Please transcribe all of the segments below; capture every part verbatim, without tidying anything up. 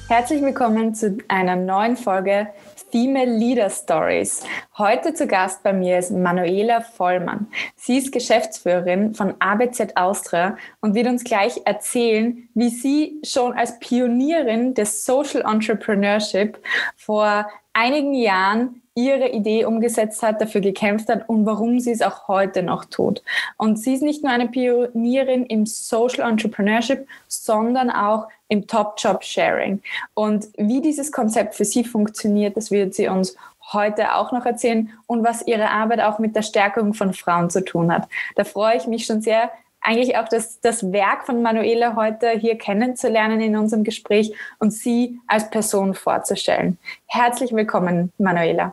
Herzlich willkommen zu einer neuen Folge Female Leader Stories. Heute zu Gast bei mir ist Manuela Vollmann. Sie ist Geschäftsführerin von A B Z Austria und wird uns gleich erzählen, wie sie schon als Pionierin des Social Entrepreneurship vor einigen Jahren ihre Idee umgesetzt hat, dafür gekämpft hat und warum sie es auch heute noch tut. Und sie ist nicht nur eine Pionierin im Social Entrepreneurship, sondern auch im Top-Job-Sharing. Und wie dieses Konzept für sie funktioniert, das wird sie uns heute auch noch erzählen und was ihre Arbeit auch mit der Stärkung von Frauen zu tun hat. Da freue ich mich schon sehr, eigentlich auch das, das Werk von Manuela heute hier kennenzulernen in unserem Gespräch und sie als Person vorzustellen. Herzlich willkommen, Manuela.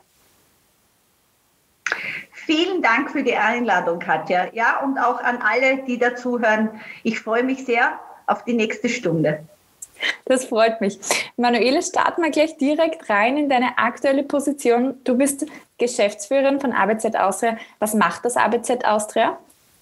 Vielen Dank für die Einladung, Katja. Ja, und auch an alle, die dazuhören. Ich freue mich sehr auf die nächste Stunde. Das freut mich. Manuela, starten wir gleich direkt rein in deine aktuelle Position. Du bist Geschäftsführerin von A B Z Austria. Was macht das A B Z Austria?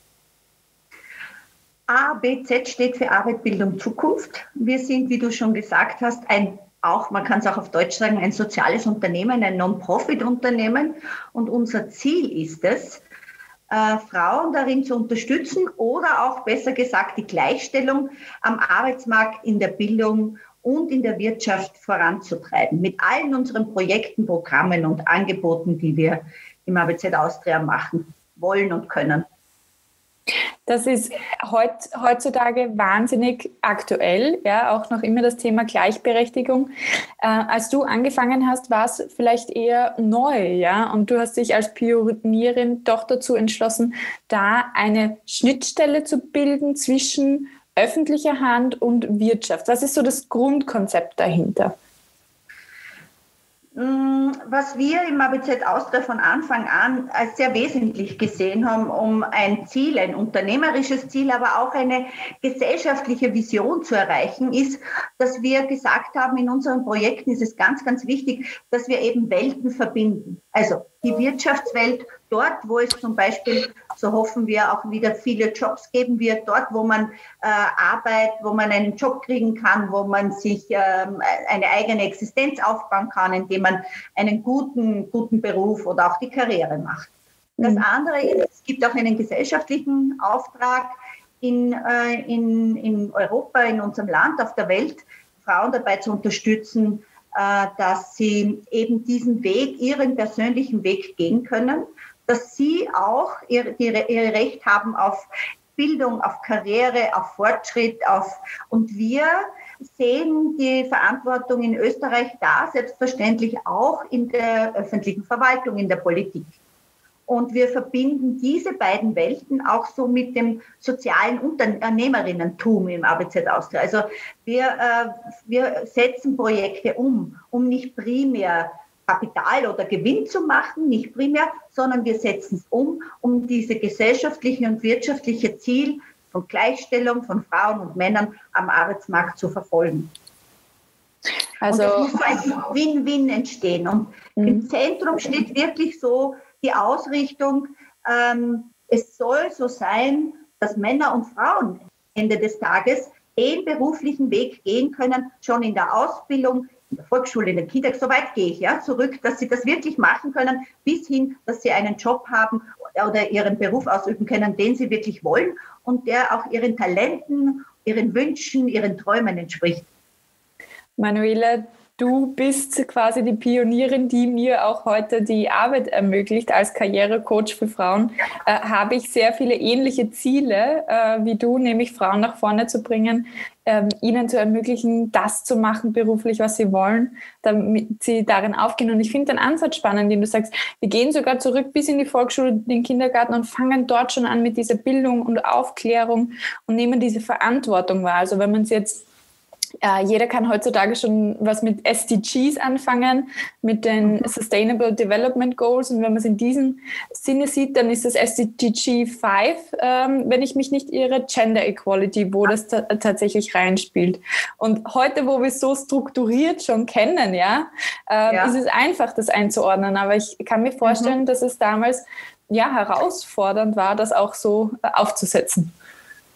A B Z steht für Arbeit, Bildung, Zukunft. Wir sind, wie du schon gesagt hast, ein auch, man kann es auch auf Deutsch sagen, ein soziales Unternehmen, ein Non-Profit-Unternehmen. Und unser Ziel ist es, äh, Frauen darin zu unterstützen oder auch besser gesagt die Gleichstellung am Arbeitsmarkt, in der Bildung und in der Wirtschaft voranzutreiben. Mit allen unseren Projekten, Programmen und Angeboten, die wir im A B Z Austria machen wollen und können. Das ist heut, heutzutage wahnsinnig aktuell, ja, auch noch immer das Thema Gleichberechtigung. Äh, als du angefangen hast, war es vielleicht eher neu, ja, und du hast dich als Pionierin doch dazu entschlossen, da eine Schnittstelle zu bilden zwischen öffentlicher Hand und Wirtschaft. Was ist so das Grundkonzept dahinter? Was wir im A B Z Austria von Anfang an als sehr wesentlich gesehen haben, um ein Ziel, ein unternehmerisches Ziel, aber auch eine gesellschaftliche Vision zu erreichen, ist, dass wir gesagt haben, in unseren Projekten ist es ganz, ganz wichtig, dass wir eben Welten verbinden. Also die Wirtschaftswelt, dort, wo es zum Beispiel, so hoffen wir, auch wieder viele Jobs geben wird, dort, wo man äh, Arbeit, wo man einen Job kriegen kann, wo man sich ähm, eine eigene Existenz aufbauen kann, indem man einen guten, guten Beruf oder auch die Karriere macht. Das andere ist, es gibt auch einen gesellschaftlichen Auftrag in, äh, in, in Europa, in unserem Land, auf der Welt, Frauen dabei zu unterstützen, äh, dass sie eben diesen Weg, ihren persönlichen Weg gehen können, dass sie auch ihr, ihre, ihr Recht haben auf Bildung, auf Karriere, auf Fortschritt, auf, und wir sehen die Verantwortung in Österreich da, selbstverständlich auch in der öffentlichen Verwaltung, in der Politik. Und wir verbinden diese beiden Welten auch so mit dem sozialen Unternehmerinnentum im A B Z Austria. Also wir, äh, wir setzen Projekte um, um nicht primär Kapital oder Gewinn zu machen, nicht primär, sondern wir setzen es um, um diese gesellschaftliche und wirtschaftliche Ziel von Gleichstellung von Frauen und Männern am Arbeitsmarkt zu verfolgen. Also, und es muss ein Win-Win entstehen. Und mhm. im Zentrum steht wirklich so die Ausrichtung, ähm, es soll so sein, dass Männer und Frauen Ende des Tages den beruflichen Weg gehen können, schon in der Ausbildung, in der Volksschule, in der Kita, so weit gehe ich ja zurück, dass sie das wirklich machen können, bis hin, dass sie einen Job haben oder ihren Beruf ausüben können, den sie wirklich wollen und der auch ihren Talenten, ihren Wünschen, ihren Träumen entspricht. Manuela, du bist quasi die Pionierin, die mir auch heute die Arbeit ermöglicht. Als Karrierecoach für Frauen äh, habe ich sehr viele ähnliche Ziele äh, wie du, nämlich Frauen nach vorne zu bringen, ähm, ihnen zu ermöglichen, das zu machen beruflich, was sie wollen, damit sie darin aufgehen. Und ich finde den Ansatz spannend, den du sagst, wir gehen sogar zurück bis in die Volksschule, den Kindergarten und fangen dort schon an mit dieser Bildung und Aufklärung und nehmen diese Verantwortung wahr. Also wenn man es jetzt Äh, jeder kann heutzutage schon was mit S D Gs anfangen, mit den Sustainable Development Goals. Und wenn man es in diesem Sinne sieht, dann ist das S D G fünf, ähm, wenn ich mich nicht irre, Gender Equality, wo das ta- tatsächlich reinspielt. Und heute, wo wir es so strukturiert schon kennen, ja, äh, ja, ist es einfach, das einzuordnen. Aber ich kann mir vorstellen, mhm. dass es damals ja herausfordernd war, das auch so äh, aufzusetzen.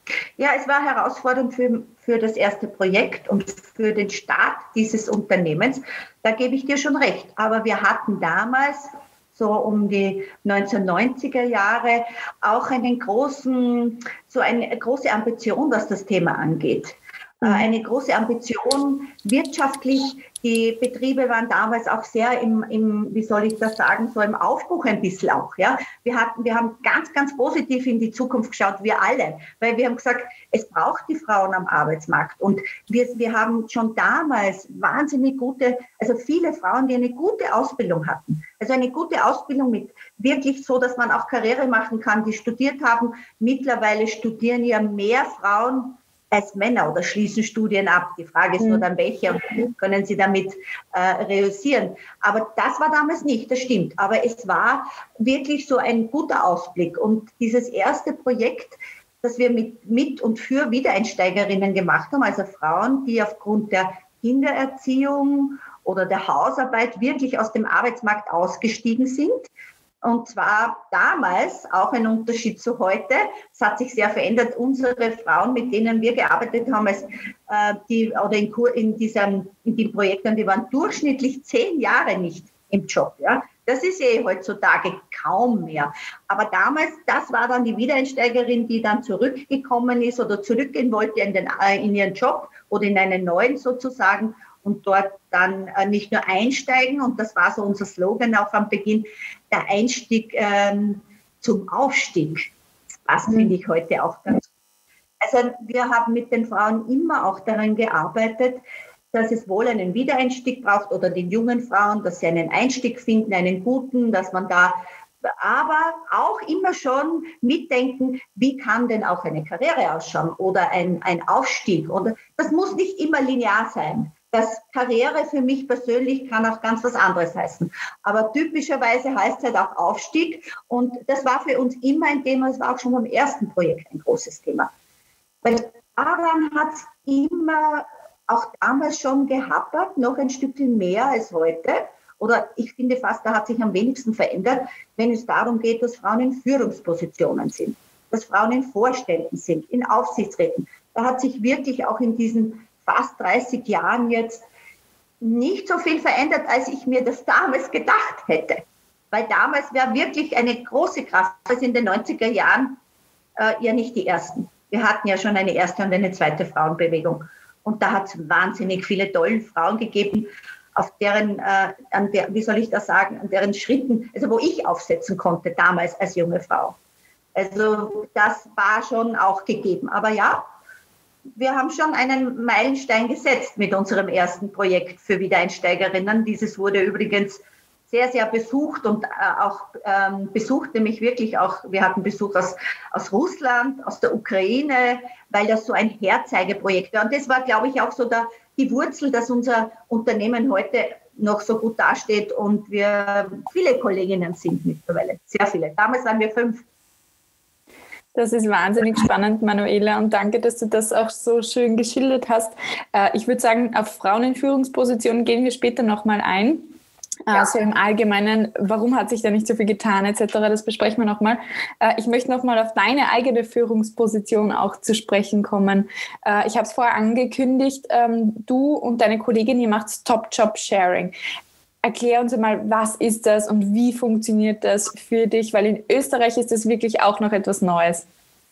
Ja, es war herausfordernd für, für das erste Projekt und für den Start dieses Unternehmens. Da gebe ich dir schon recht. Aber wir hatten damals, so um die neunzehnhundertneunziger Jahre, auch einen großen, so eine große Ambition, was das Thema angeht. Eine große Ambition wirtschaftlich. Die Betriebe waren damals auch sehr im, im, wie soll ich das sagen, so im Aufbruch ein bisschen auch. Ja? Wir, hatten, wir haben ganz, ganz positiv in die Zukunft geschaut, wir alle, weil wir haben gesagt, es braucht die Frauen am Arbeitsmarkt. Und wir, wir haben schon damals wahnsinnig gute, also viele Frauen, die eine gute Ausbildung hatten. Also eine gute Ausbildung mit wirklich so, dass man auch Karriere machen kann, die studiert haben. Mittlerweile studieren ja mehr Frauen als Männer oder schließen Studien ab. Die Frage ist nur dann, welche und können sie damit äh, reüssieren. Aber das war damals nicht, das stimmt. Aber es war wirklich so ein guter Ausblick. Und dieses erste Projekt, das wir mit, mit und für Wiedereinsteigerinnen gemacht haben, also Frauen, die aufgrund der Kindererziehung oder der Hausarbeit wirklich aus dem Arbeitsmarkt ausgestiegen sind. Und zwar damals, auch ein Unterschied zu heute, es hat sich sehr verändert, unsere Frauen, mit denen wir gearbeitet haben, als, äh, die, oder in, in, diesem, in den Projekten, die waren durchschnittlich zehn Jahre nicht im Job. Ja? Das ist eh heutzutage kaum mehr. Aber damals, das war dann die Wiedereinsteigerin, die dann zurückgekommen ist oder zurückgehen wollte in, den, in ihren Job oder in einen neuen sozusagen. Und dort dann äh, nicht nur einsteigen, und das war so unser Slogan auch am Beginn, der Einstieg ähm, zum Aufstieg. Das finde ich heute auch ganz gut. Also wir haben mit den Frauen immer auch daran gearbeitet, dass es wohl einen Wiedereinstieg braucht oder den jungen Frauen, dass sie einen Einstieg finden, einen guten, dass man da, aber auch immer schon mitdenken, wie kann denn auch eine Karriere ausschauen oder ein, ein Aufstieg. Und das muss nicht immer linear sein. Das Karriere für mich persönlich kann auch ganz was anderes heißen. Aber typischerweise heißt es halt auch Aufstieg. Und das war für uns immer ein Thema, es war auch schon beim ersten Projekt ein großes Thema. Weil daran hat es immer, auch damals schon gehapert, noch ein Stückchen mehr als heute. Oder ich finde fast, da hat sich am wenigsten verändert, wenn es darum geht, dass Frauen in Führungspositionen sind, dass Frauen in Vorständen sind, in Aufsichtsräten. Da hat sich wirklich auch in diesen fast dreißig Jahren jetzt nicht so viel verändert, als ich mir das damals gedacht hätte. Weil damals wäre wirklich eine große Kraft, also in den neunziger Jahren äh, ja nicht die ersten. Wir hatten ja schon eine erste und eine zweite Frauenbewegung. Und da hat es wahnsinnig viele tolle Frauen gegeben, auf deren, äh, an der, wie soll ich das sagen, an deren Schritten, also wo ich aufsetzen konnte damals als junge Frau. Also das war schon auch gegeben. Aber ja, wir haben schon einen Meilenstein gesetzt mit unserem ersten Projekt für Wiedereinsteigerinnen. Dieses wurde übrigens sehr, sehr besucht und äh, auch ähm, besucht, nämlich wirklich auch, wir hatten Besuch aus, aus Russland, aus der Ukraine, weil das so ein Herzeigeprojekt war. Und das war, glaube ich, auch so der, die Wurzel, dass unser Unternehmen heute noch so gut dasteht und wir viele Kolleginnen sind mittlerweile, sehr viele. Damals waren wir fünf. Das ist wahnsinnig spannend, Manuela, und danke, dass du das auch so schön geschildert hast. Ich würde sagen, auf Frauen in Führungspositionen gehen wir später nochmal ein. Ja. Also im Allgemeinen, warum hat sich da nicht so viel getan et cetera, das besprechen wir nochmal. Ich möchte nochmal auf deine eigene Führungsposition auch zu sprechen kommen. Ich habe es vorher angekündigt, du und deine Kollegin, ihr macht Top-Job-Sharing. Erklär uns einmal, was ist das und wie funktioniert das für dich? Weil in Österreich ist das wirklich auch noch etwas Neues.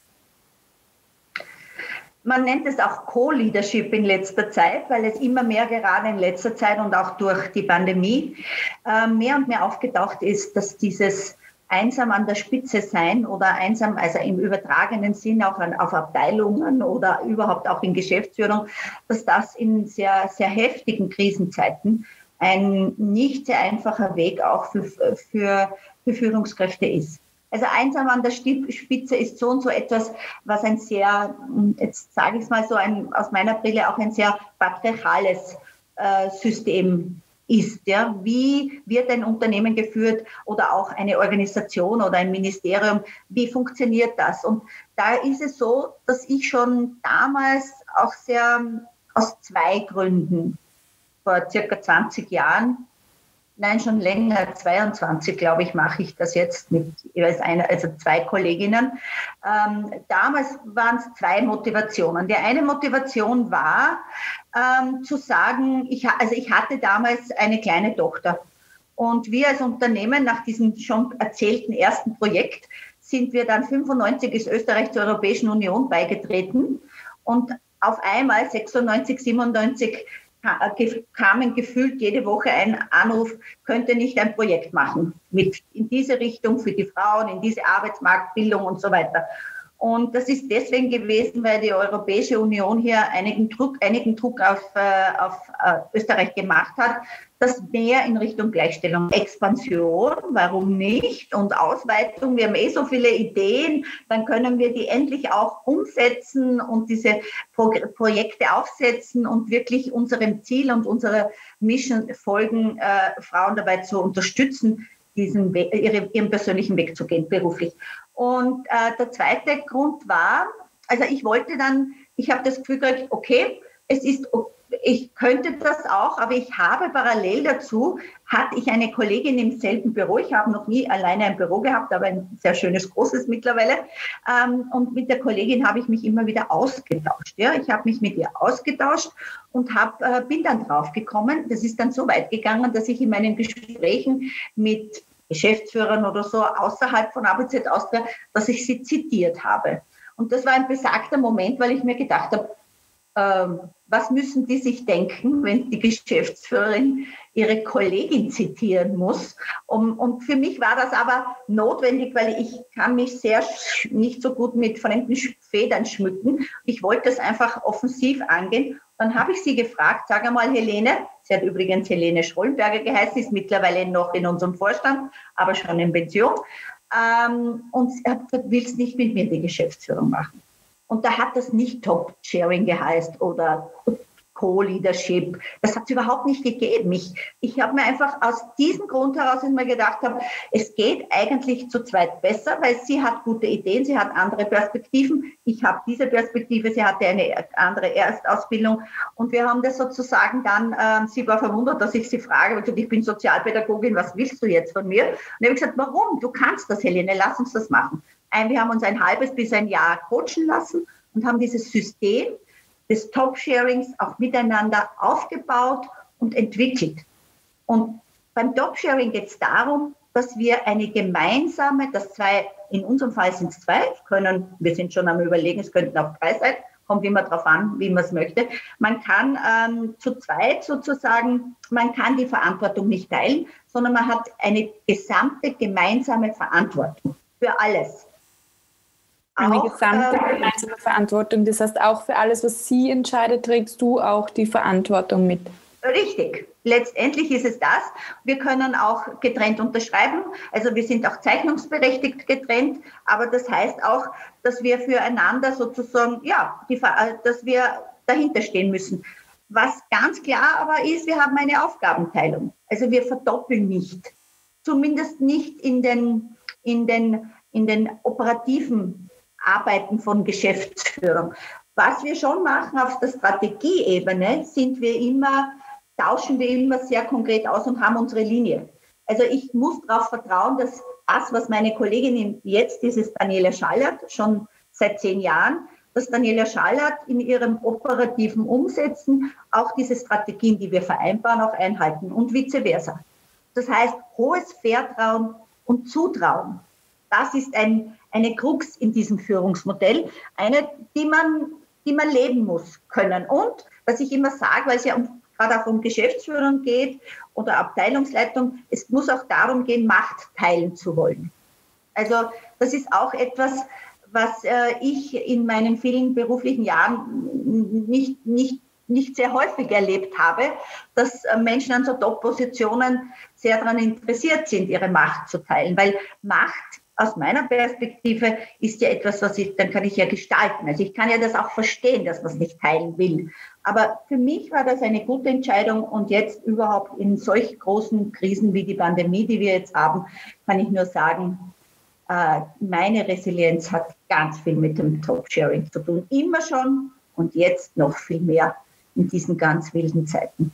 Man nennt es auch Co-Leadership in letzter Zeit, weil es immer mehr gerade in letzter Zeit und auch durch die Pandemie äh, mehr und mehr aufgetaucht ist, dass dieses einsam an der Spitze sein oder einsam, also im übertragenen Sinn auch an, auf Abteilungen oder überhaupt auch in Geschäftsführung, dass das in sehr, sehr heftigen Krisenzeiten ein nicht sehr einfacher Weg auch für, für, für Führungskräfte ist. Also einsam an der Spitze ist so und so etwas, was ein sehr, jetzt sage ich es mal so, ein, aus meiner Brille auch ein sehr patriarchales äh, System ist. Ja? Wie wird ein Unternehmen geführt oder auch eine Organisation oder ein Ministerium? Wie funktioniert das? Und da ist es so, dass ich schon damals auch sehr aus zwei Gründen vor circa zwanzig Jahren Nein, schon länger, zweiundzwanzig, glaube ich, mache ich das jetzt mit jeweils einer, also zwei Kolleginnen. Ähm, damals waren es zwei Motivationen. Die eine Motivation war, ähm, zu sagen, ich, also ich hatte damals eine kleine Tochter. Und wir als Unternehmen, nach diesem schon erzählten ersten Projekt, sind wir dann fünfundneunzig ist Österreich zur Europäischen Union beigetreten. Und auf einmal, sechsundneunzig, siebenundneunzig, kamen gefühlt jede Woche ein Anruf, könnte nicht ein Projekt machen mit in diese Richtung für die Frauen, in diese Arbeitsmarktbildung und so weiter. Und das ist deswegen gewesen, weil die Europäische Union hier einigen Druck, einigen Druck auf, äh, auf äh, Österreich gemacht hat, dass mehr in Richtung Gleichstellung, Expansion, warum nicht, und Ausweitung, wir haben eh so viele Ideen, dann können wir die endlich auch umsetzen und diese Pro- Projekte aufsetzen und wirklich unserem Ziel und unserer Mission folgen, äh, Frauen dabei zu unterstützen, diesen Weg, ihre, ihren persönlichen Weg zu gehen, beruflich. Und äh, der zweite Grund war, also ich wollte dann, ich habe das Gefühl gehabt, okay, es ist, ich könnte das auch, aber ich habe parallel dazu, hatte ich eine Kollegin im selben Büro, ich habe noch nie alleine ein Büro gehabt, aber ein sehr schönes, großes mittlerweile, ähm, und mit der Kollegin habe ich mich immer wieder ausgetauscht. Ja? Ich habe mich mit ihr ausgetauscht und hab, äh, bin dann draufgekommen, das ist dann so weit gegangen, dass ich in meinen Gesprächen mit Geschäftsführern oder so außerhalb von A B Z Austria, dass ich sie zitiert habe. Und das war ein besagter Moment, weil ich mir gedacht habe, ähm, was müssen die sich denken, wenn die Geschäftsführerin ihre Kollegin zitieren muss? Um, und für mich war das aber notwendig, weil ich kann mich sehr sch- nicht so gut mit fremden Federn schmücken. Ich wollte das einfach offensiv angehen. Dann habe ich sie gefragt, sag einmal Helene, sie hat übrigens Helene Schrollenberger geheißen, ist mittlerweile noch in unserem Vorstand, aber schon in Pension. Ähm, und sie hat gesagt, willst nicht mit mir die Geschäftsführung machen? Und da hat das nicht Top-Sharing geheißt oder Co-Leadership. Das hat es überhaupt nicht gegeben. Ich, ich habe mir einfach aus diesem Grund heraus immer gedacht, habe, es geht eigentlich zu zweit besser, weil sie hat gute Ideen, sie hat andere Perspektiven. Ich habe diese Perspektive, sie hatte eine andere Erstausbildung. Und wir haben das sozusagen dann, äh, sie war verwundert, dass ich sie frage, weil ich bin Sozialpädagogin, was willst du jetzt von mir? Und ich habe gesagt, warum? Du kannst das, Helene, lass uns das machen. Wir haben uns ein halbes bis ein Jahr coachen lassen und haben dieses System des Top-Sharings auch miteinander aufgebaut und entwickelt. Und beim Top-Sharing geht es darum, dass wir eine gemeinsame, das zwei, in unserem Fall sind es zwei, können, wir sind schon am Überlegen, es könnten auch drei sein, kommt immer darauf an, wie man es möchte. Man kann ähm, zu zweit sozusagen, man kann die Verantwortung nicht teilen, sondern man hat eine gesamte gemeinsame Verantwortung für alles. Eine Auch, gesamte äh, gemeinsame Verantwortung. Das heißt, auch für alles, was sie entscheidet, trägst du auch die Verantwortung mit. Richtig. Letztendlich ist es das. Wir können auch getrennt unterschreiben. Also wir sind auch zeichnungsberechtigt getrennt. Aber das heißt auch, dass wir füreinander sozusagen, ja, die, dass wir dahinter stehen müssen. Was ganz klar aber ist, wir haben eine Aufgabenteilung. Also wir verdoppeln nicht. Zumindest nicht in den, in den, in den operativen Arbeiten von Geschäftsführung. Was wir schon machen auf der Strategieebene, sind wir immer, tauschen wir immer sehr konkret aus und haben unsere Linie. Also ich muss darauf vertrauen, dass das, was meine Kollegin jetzt, dieses Daniela Schallert, schon seit zehn Jahren, dass Daniela Schallert in ihrem operativen Umsetzen auch diese Strategien, die wir vereinbaren, auch einhalten und vice versa. Das heißt, hohes Vertrauen und Zutrauen. Das ist ein, eine Krux in diesem Führungsmodell, eine, die man, die man leben muss können. Und, was ich immer sage, weil es ja um, gerade auch um Geschäftsführung geht oder Abteilungsleitung, es muss auch darum gehen, Macht teilen zu wollen. Also das ist auch etwas, was äh, ich in meinen vielen beruflichen Jahren nicht, nicht, nicht sehr häufig erlebt habe, dass äh, Menschen an so Top-Positionen sehr daran interessiert sind, ihre Macht zu teilen, weil Macht aus meiner Perspektive ist ja etwas, was ich, dann kann ich ja gestalten. Also ich kann ja das auch verstehen, dass man es nicht teilen will. Aber für mich war das eine gute Entscheidung und jetzt überhaupt in solch großen Krisen wie die Pandemie, die wir jetzt haben, kann ich nur sagen, äh, meine Resilienz hat ganz viel mit dem Top-Sharing zu tun. Immer schon und jetzt noch viel mehr in diesen ganz wilden Zeiten.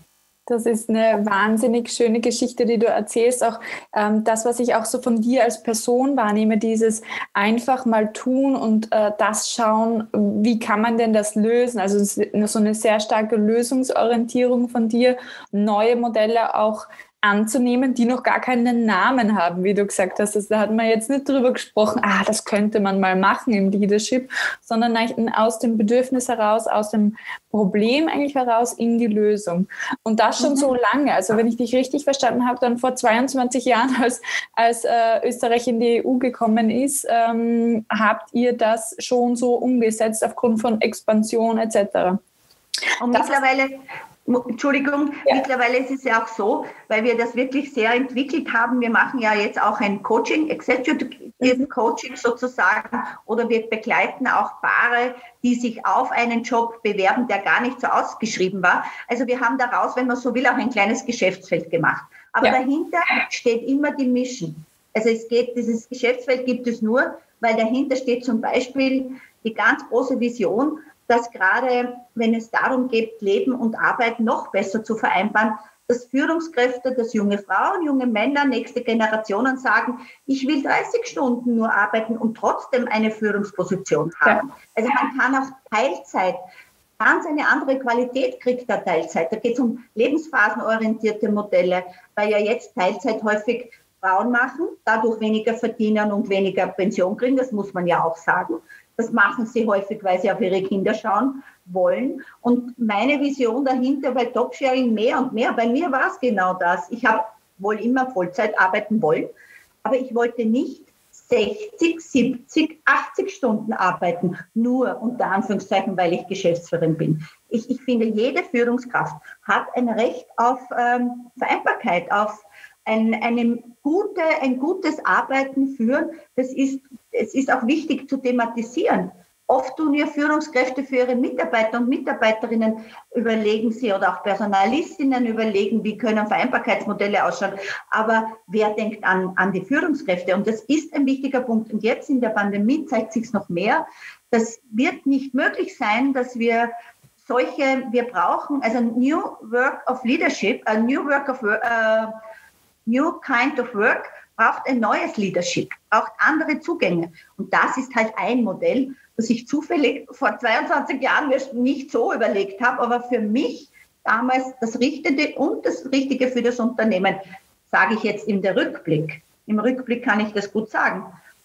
Das ist eine wahnsinnig schöne Geschichte, die du erzählst. Auch ähm, das, was ich auch so von dir als Person wahrnehme, dieses einfach mal tun und äh, das schauen, wie kann man denn das lösen? Also so eine sehr starke Lösungsorientierung von dir, neue Modelle auch anzunehmen, die noch gar keinen Namen haben, wie du gesagt hast. Also da hat man jetzt nicht drüber gesprochen, ah, das könnte man mal machen im Leadership, sondern aus dem Bedürfnis heraus, aus dem Problem eigentlich heraus in die Lösung. Und das schon mhm. so lange. Also wenn ich dich richtig verstanden habe, dann vor zweiundzwanzig Jahren, als, als äh, Österreich in die E U gekommen ist, ähm, habt ihr das schon so umgesetzt aufgrund von Expansion et cetera. Und das mittlerweile... Entschuldigung, ja. Mittlerweile ist es ja auch so, weil wir das wirklich sehr entwickelt haben. Wir machen ja jetzt auch ein Coaching, Executive mhm. Coaching sozusagen, oder wir begleiten auch Paare, die sich auf einen Job bewerben, der gar nicht so ausgeschrieben war. Also wir haben daraus, wenn man so will, auch ein kleines Geschäftsfeld gemacht. Aber ja. dahinter steht immer die Mission. Also es geht, dieses Geschäftsfeld gibt es nur, weil dahinter steht zum Beispiel die ganz große Vision, dass gerade, wenn es darum geht, Leben und Arbeit noch besser zu vereinbaren, dass Führungskräfte, dass junge Frauen, junge Männer, nächste Generationen sagen, ich will dreißig Stunden nur arbeiten und trotzdem eine Führungsposition haben. Ja. Also man kann auch Teilzeit, ganz eine andere Qualität kriegt der Teilzeit. Da geht es um lebensphasenorientierte Modelle, weil ja jetzt Teilzeit häufig Frauen machen, dadurch weniger verdienen und weniger Pension kriegen, das muss man ja auch sagen. Das machen sie häufig, weil sie auf ihre Kinder schauen wollen. Und meine Vision dahinter, weil Top-Sharing mehr und mehr, bei mir war es genau das. Ich habe wohl immer Vollzeit arbeiten wollen, aber ich wollte nicht sechzig, siebzig, achtzig Stunden arbeiten, nur unter Anführungszeichen, weil ich Geschäftsführerin bin. Ich, ich finde, jede Führungskraft hat ein Recht auf ähm, Vereinbarkeit, auf Ein, eine gute, ein gutes Arbeiten führen, das ist, es ist auch wichtig zu thematisieren. Oft tun ja Führungskräfte für ihre Mitarbeiter und Mitarbeiterinnen überlegen sie oder auch Personalistinnen überlegen, wie können Vereinbarkeitsmodelle ausschauen. Aber wer denkt an, an die Führungskräfte? Und das ist ein wichtiger Punkt. Und jetzt in der Pandemie zeigt sich es noch mehr. Das wird nicht möglich sein, dass wir solche, wir brauchen, also New Work of Leadership, a New Work of uh, New kind of work braucht ein neues Leadership, braucht andere Zugänge. Und das ist halt ein Modell, das ich zufällig vor zweiundzwanzig Jahren mir nicht so überlegt habe, aber für mich damals das Richtige und das Richtige für das Unternehmen, sage ich jetzt in der Rückblick. Im Rückblick kann ich das gut sagen.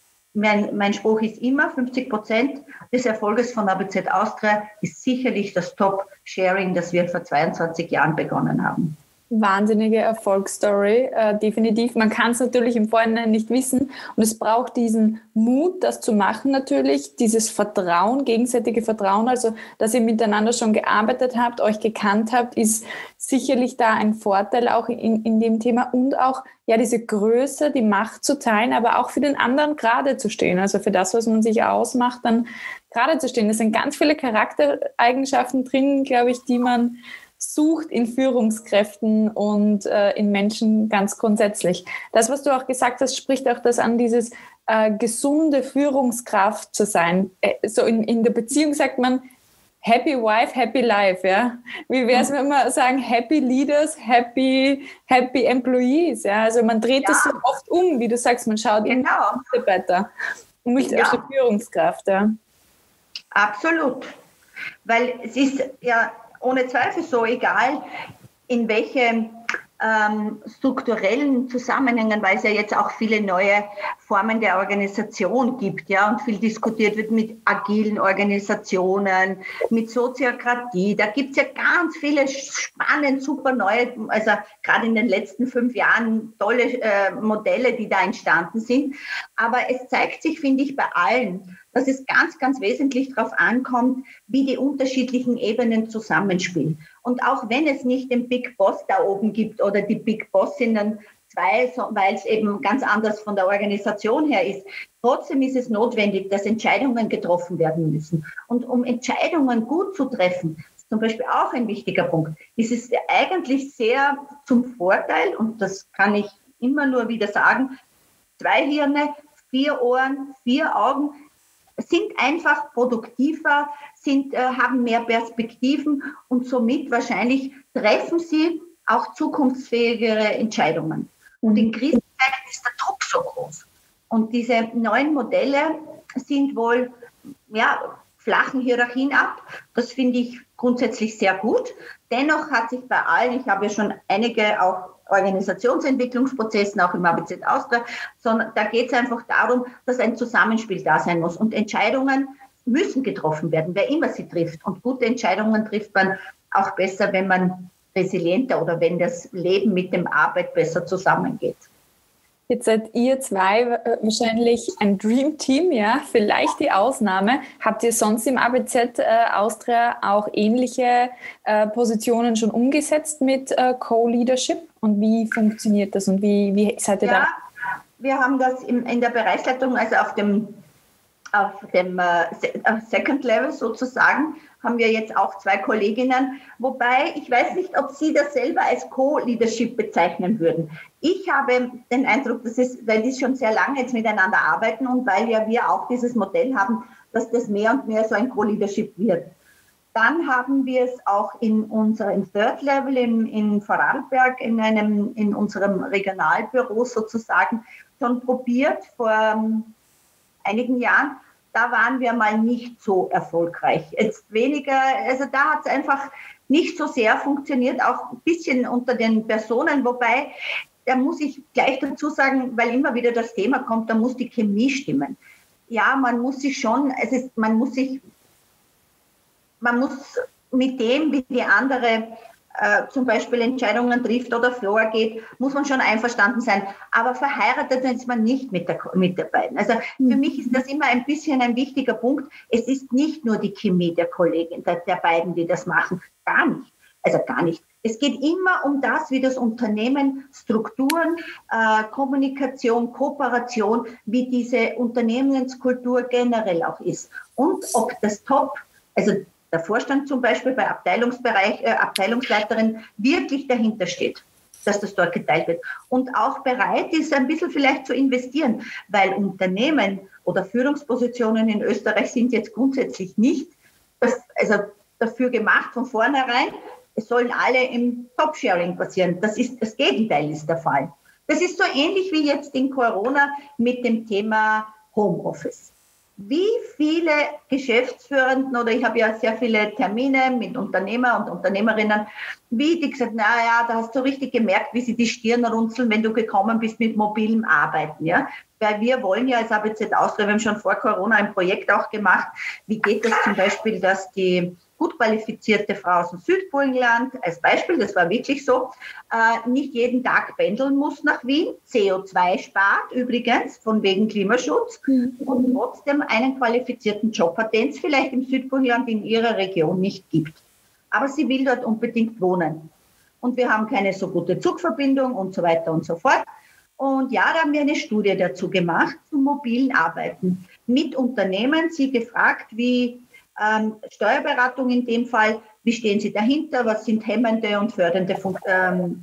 Mein, mein Spruch ist immer, fünfzig Prozent des Erfolges von A B Z Austria ist sicherlich das Top-Sharing, das wir vor zweiundzwanzig Jahren begonnen haben. Wahnsinnige Erfolgsstory, äh, definitiv. Man kann es natürlich im Vorhinein nicht wissen und es braucht diesen Mut, das zu machen natürlich, dieses Vertrauen, gegenseitige Vertrauen, also dass ihr miteinander schon gearbeitet habt, euch gekannt habt, ist sicherlich da ein Vorteil auch in, in dem Thema und auch ja diese Größe, die Macht zu teilen, aber auch für den anderen gerade zu stehen, also für das, was man sich ausmacht, dann gerade zu stehen. Es sind ganz viele Charaktereigenschaften drin, glaube ich, die man sucht in Führungskräften und äh, in Menschen ganz grundsätzlich. Das, was du auch gesagt hast, spricht auch das an, dieses äh, gesunde Führungskraft zu sein. Äh, so in, in der Beziehung sagt man Happy Wife, Happy Life. Ja? Wie wäre es, wenn wir sagen Happy Leaders, Happy, Happy Employees? Ja? Also man dreht ja. das so oft um, wie du sagst, man schaut genau. um die Mitarbeiter und nicht ja. auf die Führungskraft. Ja? Absolut. Weil es ist ja ohne Zweifel so, egal in welche ähm, strukturellen Zusammenhängen, weil es ja jetzt auch viele neue Formen der Organisation gibt, ja, und viel diskutiert wird mit agilen Organisationen, mit Soziokratie. Da gibt es ja ganz viele spannende, super neue, also gerade in den letzten fünf Jahren tolle äh, Modelle, die da entstanden sind. Aber es zeigt sich, finde ich, bei allen, dass es ganz, ganz wesentlich darauf ankommt, wie die unterschiedlichen Ebenen zusammenspielen. Und auch wenn es nicht den Big Boss da oben gibt oder die Big Bossinnen zwei, weil es eben ganz anders von der Organisation her ist, trotzdem ist es notwendig, dass Entscheidungen getroffen werden müssen. Und um Entscheidungen gut zu treffen, ist zum Beispiel auch ein wichtiger Punkt, ist es eigentlich sehr zum Vorteil, und das kann ich immer nur wieder sagen, zwei Hirne, vier Ohren, vier Augen, sind einfach produktiver, sind, äh, haben mehr Perspektiven und somit wahrscheinlich treffen sie auch zukunftsfähigere Entscheidungen. Und in Krisenzeiten ist der Druck so groß. Und diese neuen Modelle sind wohl, ja, flachen Hierarchien ab. Das finde ich grundsätzlich sehr gut. Dennoch hat sich bei allen, ich habe ja schon einige auch Organisationsentwicklungsprozessen, auch im A B Z Austria, sondern da geht es einfach darum, dass ein Zusammenspiel da sein muss. Und Entscheidungen müssen getroffen werden, wer immer sie trifft. Und gute Entscheidungen trifft man auch besser, wenn man resilienter oder wenn das Leben mit dem Arbeit besser zusammengeht. Jetzt seid ihr zwei wahrscheinlich ein Dream-Team, ja, vielleicht die Ausnahme. Habt ihr sonst im A B Z äh, Austria auch ähnliche äh, Positionen schon umgesetzt mit äh, Co-Leadership? Und wie funktioniert das und wie, wie seid ihr ja, da? Wir haben das in, in der Bereichsleitung, also auf dem, auf dem äh, Second Level sozusagen, haben wir jetzt auch zwei Kolleginnen, wobei ich weiß nicht, ob Sie das selber als Co-Leadership bezeichnen würden. Ich habe den Eindruck, dass es, weil die schon sehr lange jetzt miteinander arbeiten und weil ja wir auch dieses Modell haben, dass das mehr und mehr so ein Co-Leadership wird. Dann haben wir es auch in unserem Third Level in, in Vorarlberg, in, einem, in unserem Regionalbüro sozusagen, schon probiert vor um, einigen Jahren. Da waren wir mal nicht so erfolgreich. Jetzt weniger, also da hat es einfach nicht so sehr funktioniert, auch ein bisschen unter den Personen, wobei, da muss ich gleich dazu sagen, weil immer wieder das Thema kommt, da muss die Chemie stimmen. Ja, man muss sich schon, es ist, man muss sich, man muss mit dem, wie die andere äh, zum Beispiel Entscheidungen trifft oder vorgeht, muss man schon einverstanden sein. Aber verheiratet ist man nicht mit der, mit der beiden. Also für mich ist das immer ein bisschen ein wichtiger Punkt. Es ist nicht nur die Chemie der Kollegin, der, der beiden, die das machen. Gar nicht. Also gar nicht. Es geht immer um das, wie das Unternehmen Strukturen, äh, Kommunikation, Kooperation, wie diese Unternehmenskultur generell auch ist. Und ob das Top, also der Vorstand zum Beispiel bei Abteilungsbereich, äh, Abteilungsleiterin wirklich dahinter steht, dass das dort geteilt wird. Und auch bereit ist, ein bisschen vielleicht zu investieren, weil Unternehmen oder Führungspositionen in Österreich sind jetzt grundsätzlich nicht das, also dafür gemacht von vornherein, es sollen alle im Top-Sharing passieren. Das ist, das Gegenteil ist der Fall. Das ist so ähnlich wie jetzt in Corona mit dem Thema Homeoffice. Wie viele Geschäftsführenden, oder ich habe ja sehr viele Termine mit Unternehmer und Unternehmerinnen, wie die gesagt, naja, da hast du richtig gemerkt, wie sie die Stirn runzeln, wenn du gekommen bist mit mobilem Arbeiten. Ja? Weil wir wollen ja als A B Z Austria, wir haben schon vor Corona ein Projekt auch gemacht, wie geht das zum Beispiel, dass die gut qualifizierte Frau aus dem Südburgenland, als Beispiel, das war wirklich so, äh, nicht jeden Tag pendeln muss nach Wien, C O zwei spart übrigens, von wegen Klimaschutz, mhm. und trotzdem einen qualifizierten Job hat, den es vielleicht im Südburgenland in ihrer Region nicht gibt. Aber sie will dort unbedingt wohnen. Und wir haben keine so gute Zugverbindung und so weiter und so fort. Und ja, da haben wir eine Studie dazu gemacht, zum mobilen Arbeiten. Mit Unternehmen, sie gefragt, wie Ähm, Steuerberatung in dem Fall, wie stehen Sie dahinter, was sind hemmende und fördernde Fun- ähm,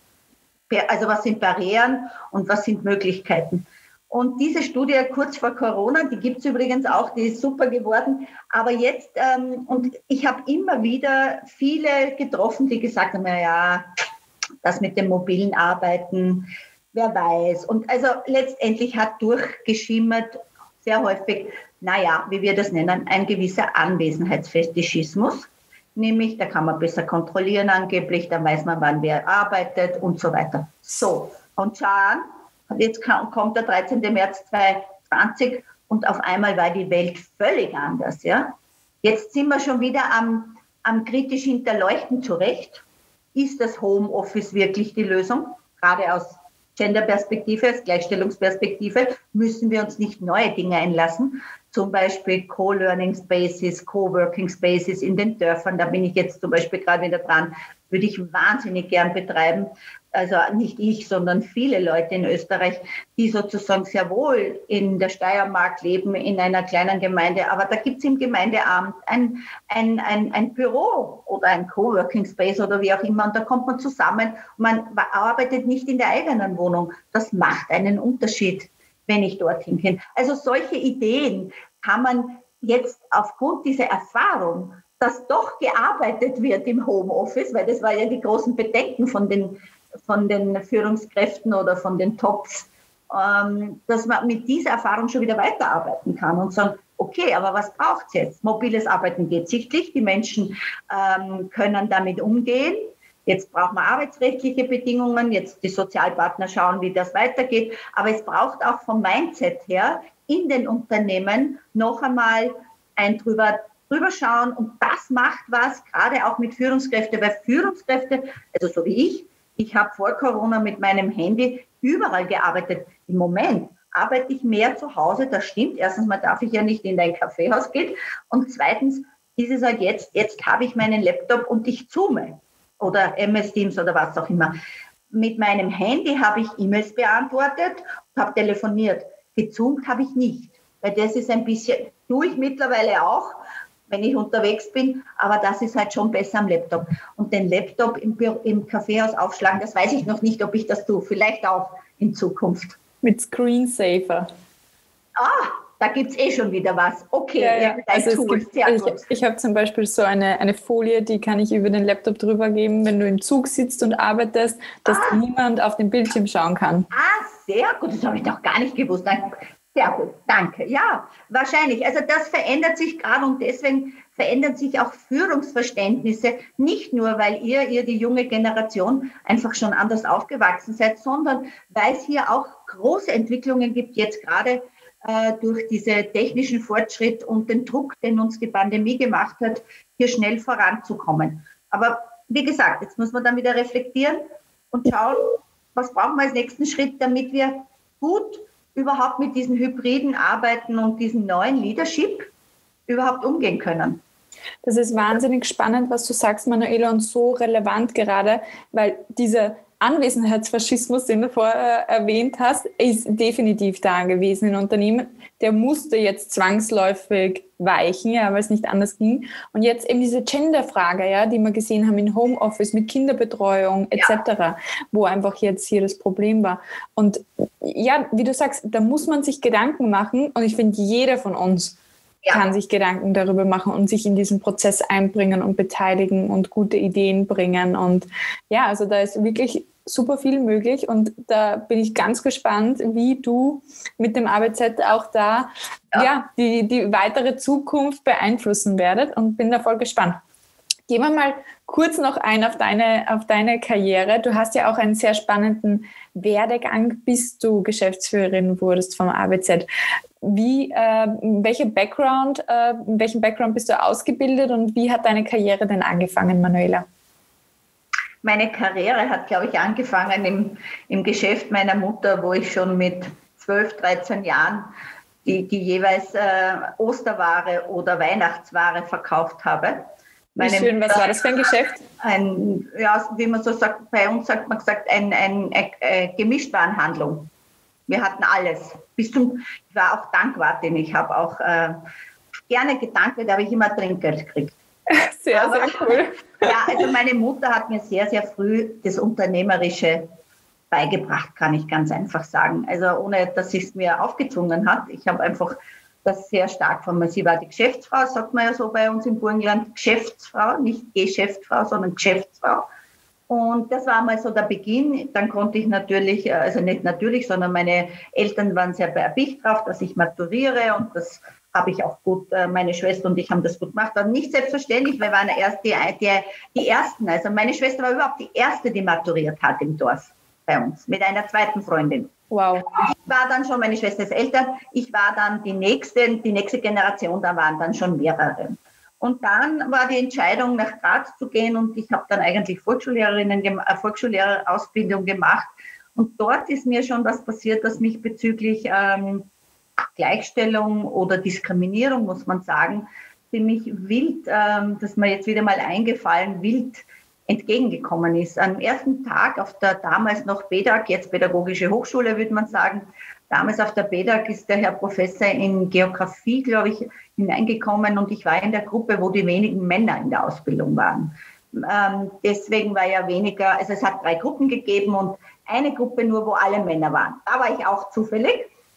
also was sind Barrieren und was sind Möglichkeiten. Und diese Studie kurz vor Corona, die gibt es übrigens auch, die ist super geworden, aber jetzt, ähm, und ich habe immer wieder viele getroffen, die gesagt haben, naja, das mit dem mobilen Arbeiten, wer weiß. Und also letztendlich hat durchgeschimmert, sehr häufig, naja, wie wir das nennen, ein gewisser Anwesenheitsfetischismus. Nämlich, da kann man besser kontrollieren angeblich, dann weiß man, wann wer arbeitet und so weiter. So, und schauen, jetzt kommt der dreizehnten März zweitausendzwanzig und auf einmal war die Welt völlig anders. Ja? Jetzt sind wir schon wieder am, am kritisch hinterleuchten zurecht. Ist das Homeoffice wirklich die Lösung? Gerade aus Genderperspektive, als Gleichstellungsperspektive, müssen wir uns nicht neue Dinge einlassen. Zum Beispiel Co-Learning Spaces, Co-Working Spaces in den Dörfern. Da bin ich jetzt zum Beispiel gerade wieder dran. Würde ich wahnsinnig gern betreiben. Also nicht ich, sondern viele Leute in Österreich, die sozusagen sehr wohl in der Steiermark leben, in einer kleinen Gemeinde. Aber da gibt es im Gemeindeamt ein, ein, ein, ein Büro oder ein Coworking Space oder wie auch immer. Und da kommt man zusammen. Man arbeitet nicht in der eigenen Wohnung. Das macht einen Unterschied, wenn ich dorthin gehe. Also solche Ideen kann man jetzt aufgrund dieser Erfahrung, dass doch gearbeitet wird im Homeoffice, weil das war ja die großen Bedenken von den, von den Führungskräften oder von den Tops, ähm, dass man mit dieser Erfahrung schon wieder weiterarbeiten kann und sagen, okay, aber was braucht es jetzt? Mobiles Arbeiten geht sichtlich, die Menschen ähm, können damit umgehen. Jetzt brauchen wir arbeitsrechtliche Bedingungen, jetzt die Sozialpartner schauen, wie das weitergeht. Aber es braucht auch vom Mindset her in den Unternehmen noch einmal ein drüber, drüber schauen. Und das macht was, gerade auch mit Führungskräften, weil Führungskräfte, also so wie ich, ich habe vor Corona mit meinem Handy überall gearbeitet. Im Moment arbeite ich mehr zu Hause, das stimmt. Erstens mal darf ich ja nicht in dein Kaffeehaus gehen. Und zweitens ist es halt jetzt, jetzt habe ich meinen Laptop und ich zoome oder M S Teams oder was auch immer. Mit meinem Handy habe ich E-Mails beantwortet, habe telefoniert. Gezoomt habe ich nicht, weil das ist ein bisschen, tue ich mittlerweile auch, wenn ich unterwegs bin, aber das ist halt schon besser am Laptop. Und den Laptop im, Büro, im Kaffeehaus aufschlagen, das weiß ich noch nicht, ob ich das tue, vielleicht auch in Zukunft. Mit Screensaver. Ah, da gibt es eh schon wieder was. Okay, ja, ja. Also es Tool. Gibt, Sehr gut. Ich, ich habe zum Beispiel so eine, eine Folie, die kann ich über den Laptop drüber geben, wenn du im Zug sitzt und arbeitest, dass ah. niemand auf den Bildschirm schauen kann. Ah, sehr gut. Das habe ich doch gar nicht gewusst. Sehr gut, danke. Ja, wahrscheinlich. Also das verändert sich gerade und deswegen verändern sich auch Führungsverständnisse, nicht nur, weil ihr, ihr die junge Generation einfach schon anders aufgewachsen seid, sondern weil es hier auch große Entwicklungen gibt, jetzt gerade äh, durch diesen technischen Fortschritt und den Druck, den uns die Pandemie gemacht hat, hier schnell voranzukommen. Aber wie gesagt, jetzt muss man dann wieder reflektieren und schauen, was brauchen wir als nächsten Schritt, damit wir gut überhaupt mit diesen hybriden Arbeiten und diesem neuen Leadership überhaupt umgehen können. Das ist wahnsinnig spannend, was du sagst, Manuela, und so relevant gerade, weil dieser Anwesenheitsfaschismus, den du vorher erwähnt hast, ist definitiv da gewesen in Unternehmen. Der musste jetzt zwangsläufig weichen, ja, weil es nicht anders ging. Und jetzt eben diese Gender-Frage, ja, die wir gesehen haben in Homeoffice mit Kinderbetreuung et cetera, ja. Wo einfach jetzt hier das Problem war. Und ja, wie du sagst, da muss man sich Gedanken machen. Und ich finde, jeder von uns ja. kann sich Gedanken darüber machen und sich in diesen Prozess einbringen und beteiligen und gute Ideen bringen. Und ja, also da ist wirklich super viel möglich und da bin ich ganz gespannt, wie du mit dem A B Z auch da ja. Ja, die, die weitere Zukunft beeinflussen werdet und bin da voll gespannt. Gehen wir mal kurz noch ein auf deine, auf deine Karriere. Du hast ja auch einen sehr spannenden Werdegang, bis du Geschäftsführerin wurdest vom A B Z. Wie, äh, welche Background, äh, in welchem Background bist du ausgebildet und wie hat deine Karriere denn angefangen, Manuela? Meine Karriere hat, glaube ich, angefangen im, im Geschäft meiner Mutter, wo ich schon mit zwölf, dreizehn Jahren die, die jeweils äh, Osterware oder Weihnachtsware verkauft habe. Wie schön, was war das für ein Geschäft? Ein, ja, wie man so sagt, bei uns sagt man gesagt, ein, ein, ein, ein Gemischtwarenhandlung. Wir hatten alles. Bis zum, ich war auch Dankwartin. Ich habe auch äh, gerne gedankt, da habe ich immer Trinkgeld gekriegt. Sehr, Aber, sehr cool. Ja, also meine Mutter hat mir sehr, sehr früh das Unternehmerische beigebracht, kann ich ganz einfach sagen. Also ohne, dass sie es mir aufgezwungen hat. Ich habe einfach das sehr stark von mir. Sie war die Geschäftsfrau, sagt man ja so bei uns im Burgenland, Geschäftsfrau, nicht Geschäftsfrau, sondern Geschäftsfrau. Und das war mal so der Beginn. Dann konnte ich natürlich, also nicht natürlich, sondern meine Eltern waren sehr erpicht drauf, dass ich maturiere und das habe ich auch gut, meine Schwester und ich haben das gut gemacht. Aber nicht selbstverständlich, wir waren erst die, die, die Ersten. Also meine Schwester war überhaupt die Erste, die maturiert hat im Dorf bei uns, mit einer zweiten Freundin. Wow. Ich war dann schon, meine Schwester ist älter, ich war dann die nächste, die nächste Generation, da waren dann schon mehrere. Und dann war die Entscheidung, nach Graz zu gehen und ich habe dann eigentlich Volksschullehrerinnen, äh, Volksschullehrerausbildung gemacht. Und dort ist mir schon was passiert, das mich bezüglich ähm, Gleichstellung oder Diskriminierung, muss man sagen, ziemlich wild, ähm, dass mir jetzt wieder mal eingefallen, wild entgegengekommen ist. Am ersten Tag auf der damals noch B E D A G, jetzt Pädagogische Hochschule, würde man sagen, damals auf der B E D A G ist der Herr Professor in Geografie, glaube ich, hineingekommen und ich war in der Gruppe, wo die wenigen Männer in der Ausbildung waren. Ähm, deswegen war ja weniger, also es hat drei Gruppen gegeben und eine Gruppe nur, wo alle Männer waren. Da war ich auch zufällig.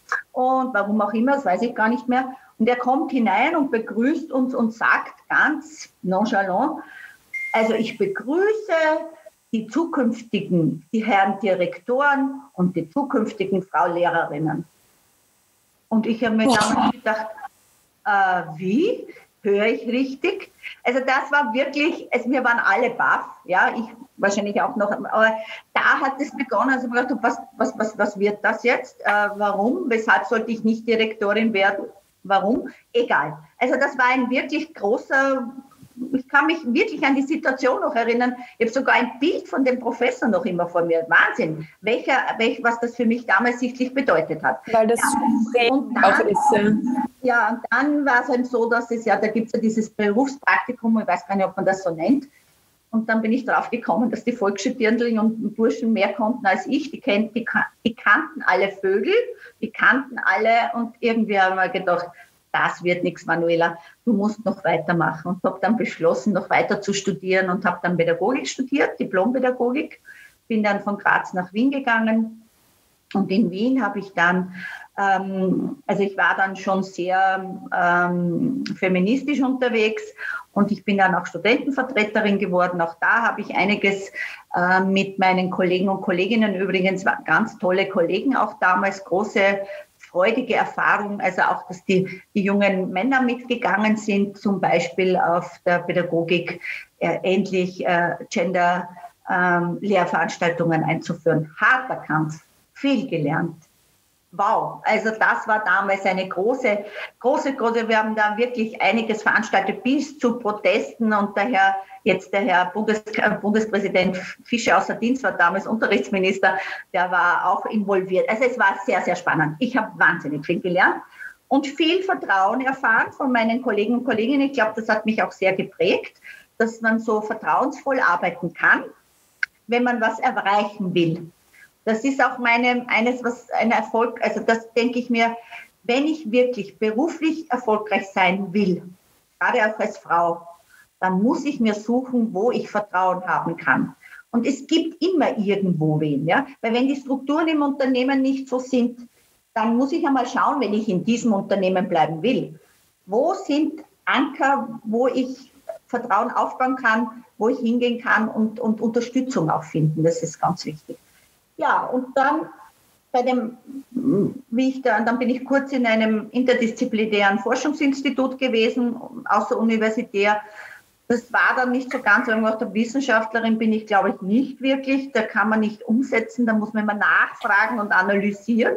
Und warum auch immer, das weiß ich gar nicht mehr. Und er kommt hinein und begrüßt uns und sagt ganz nonchalant, also ich begrüße die zukünftigen, die Herren Direktoren und die zukünftigen Frau Lehrerinnen. Und ich habe mir damals gedacht, äh, wie? Höre ich richtig? Also das war wirklich, also wir waren alle baff, ja, ich wahrscheinlich auch noch, aber da hat es begonnen, also ich habe gedacht, was, was, was, was wird das jetzt? Äh, warum? Weshalb sollte ich nicht Direktorin werden? Warum? Egal. Also das war ein wirklich großer, ich kann mich wirklich an die Situation noch erinnern. Ich habe sogar ein Bild von dem Professor noch immer vor mir. Wahnsinn, welcher, welch, was das für mich damals sichtlich bedeutet hat. Weil das ja, und dann, auch ist. Ja, ja und dann war es halt so, dass es ja, da gibt es ja dieses Berufspraktikum, ich weiß gar nicht, ob man das so nennt. Und dann bin ich drauf gekommen, dass die Volksschuldirndl und Burschen mehr konnten als ich. Die, kennt, die, die kannten alle Vögel, die kannten alle und irgendwie haben wir gedacht, das wird nichts, Manuela, du musst noch weitermachen. Und habe dann beschlossen, noch weiter zu studieren und habe dann Pädagogik studiert, Diplompädagogik. Bin dann von Graz nach Wien gegangen. Und in Wien habe ich dann, ähm, also ich war dann schon sehr ähm, feministisch unterwegs und ich bin dann auch Studentenvertreterin geworden. Auch da habe ich einiges äh, mit meinen Kollegen und Kolleginnen, übrigens waren ganz tolle Kollegen auch damals, große freudige Erfahrung, also auch, dass die, die jungen Männer mitgegangen sind, zum Beispiel auf der Pädagogik äh, endlich äh, Gender-Lehrveranstaltungen ähm, einzuführen. Harter Kampf, viel gelernt. Wow, also das war damals eine große, große, große, wir haben da wirklich einiges veranstaltet bis zu Protesten und daher jetzt der Herr Bundes, Bundespräsident Fischer außer Dienst war damals Unterrichtsminister, der war auch involviert. Also es war sehr, sehr spannend. Ich habe wahnsinnig viel gelernt und viel Vertrauen erfahren von meinen Kollegen und Kolleginnen. Ich glaube, das hat mich auch sehr geprägt, dass man so vertrauensvoll arbeiten kann, wenn man was erreichen will. Das ist auch meine, eines, was ein Erfolg, also das denke ich mir, wenn ich wirklich beruflich erfolgreich sein will, gerade auch als Frau, dann muss ich mir suchen, wo ich Vertrauen haben kann. Und es gibt immer irgendwo wen, ja, weil wenn die Strukturen im Unternehmen nicht so sind, dann muss ich einmal schauen, wenn ich in diesem Unternehmen bleiben will, wo sind Anker, wo ich Vertrauen aufbauen kann, wo ich hingehen kann und, und Unterstützung auch finden. Das ist ganz wichtig. Ja, und dann bei dem, wie ich da, dann bin ich kurz in einem interdisziplinären Forschungsinstitut gewesen, außeruniversitär. Das war dann nicht so ganz, weil ich Wissenschaftlerin bin ich, glaube ich, nicht wirklich. Da kann man nicht umsetzen, da muss man immer nachfragen und analysieren.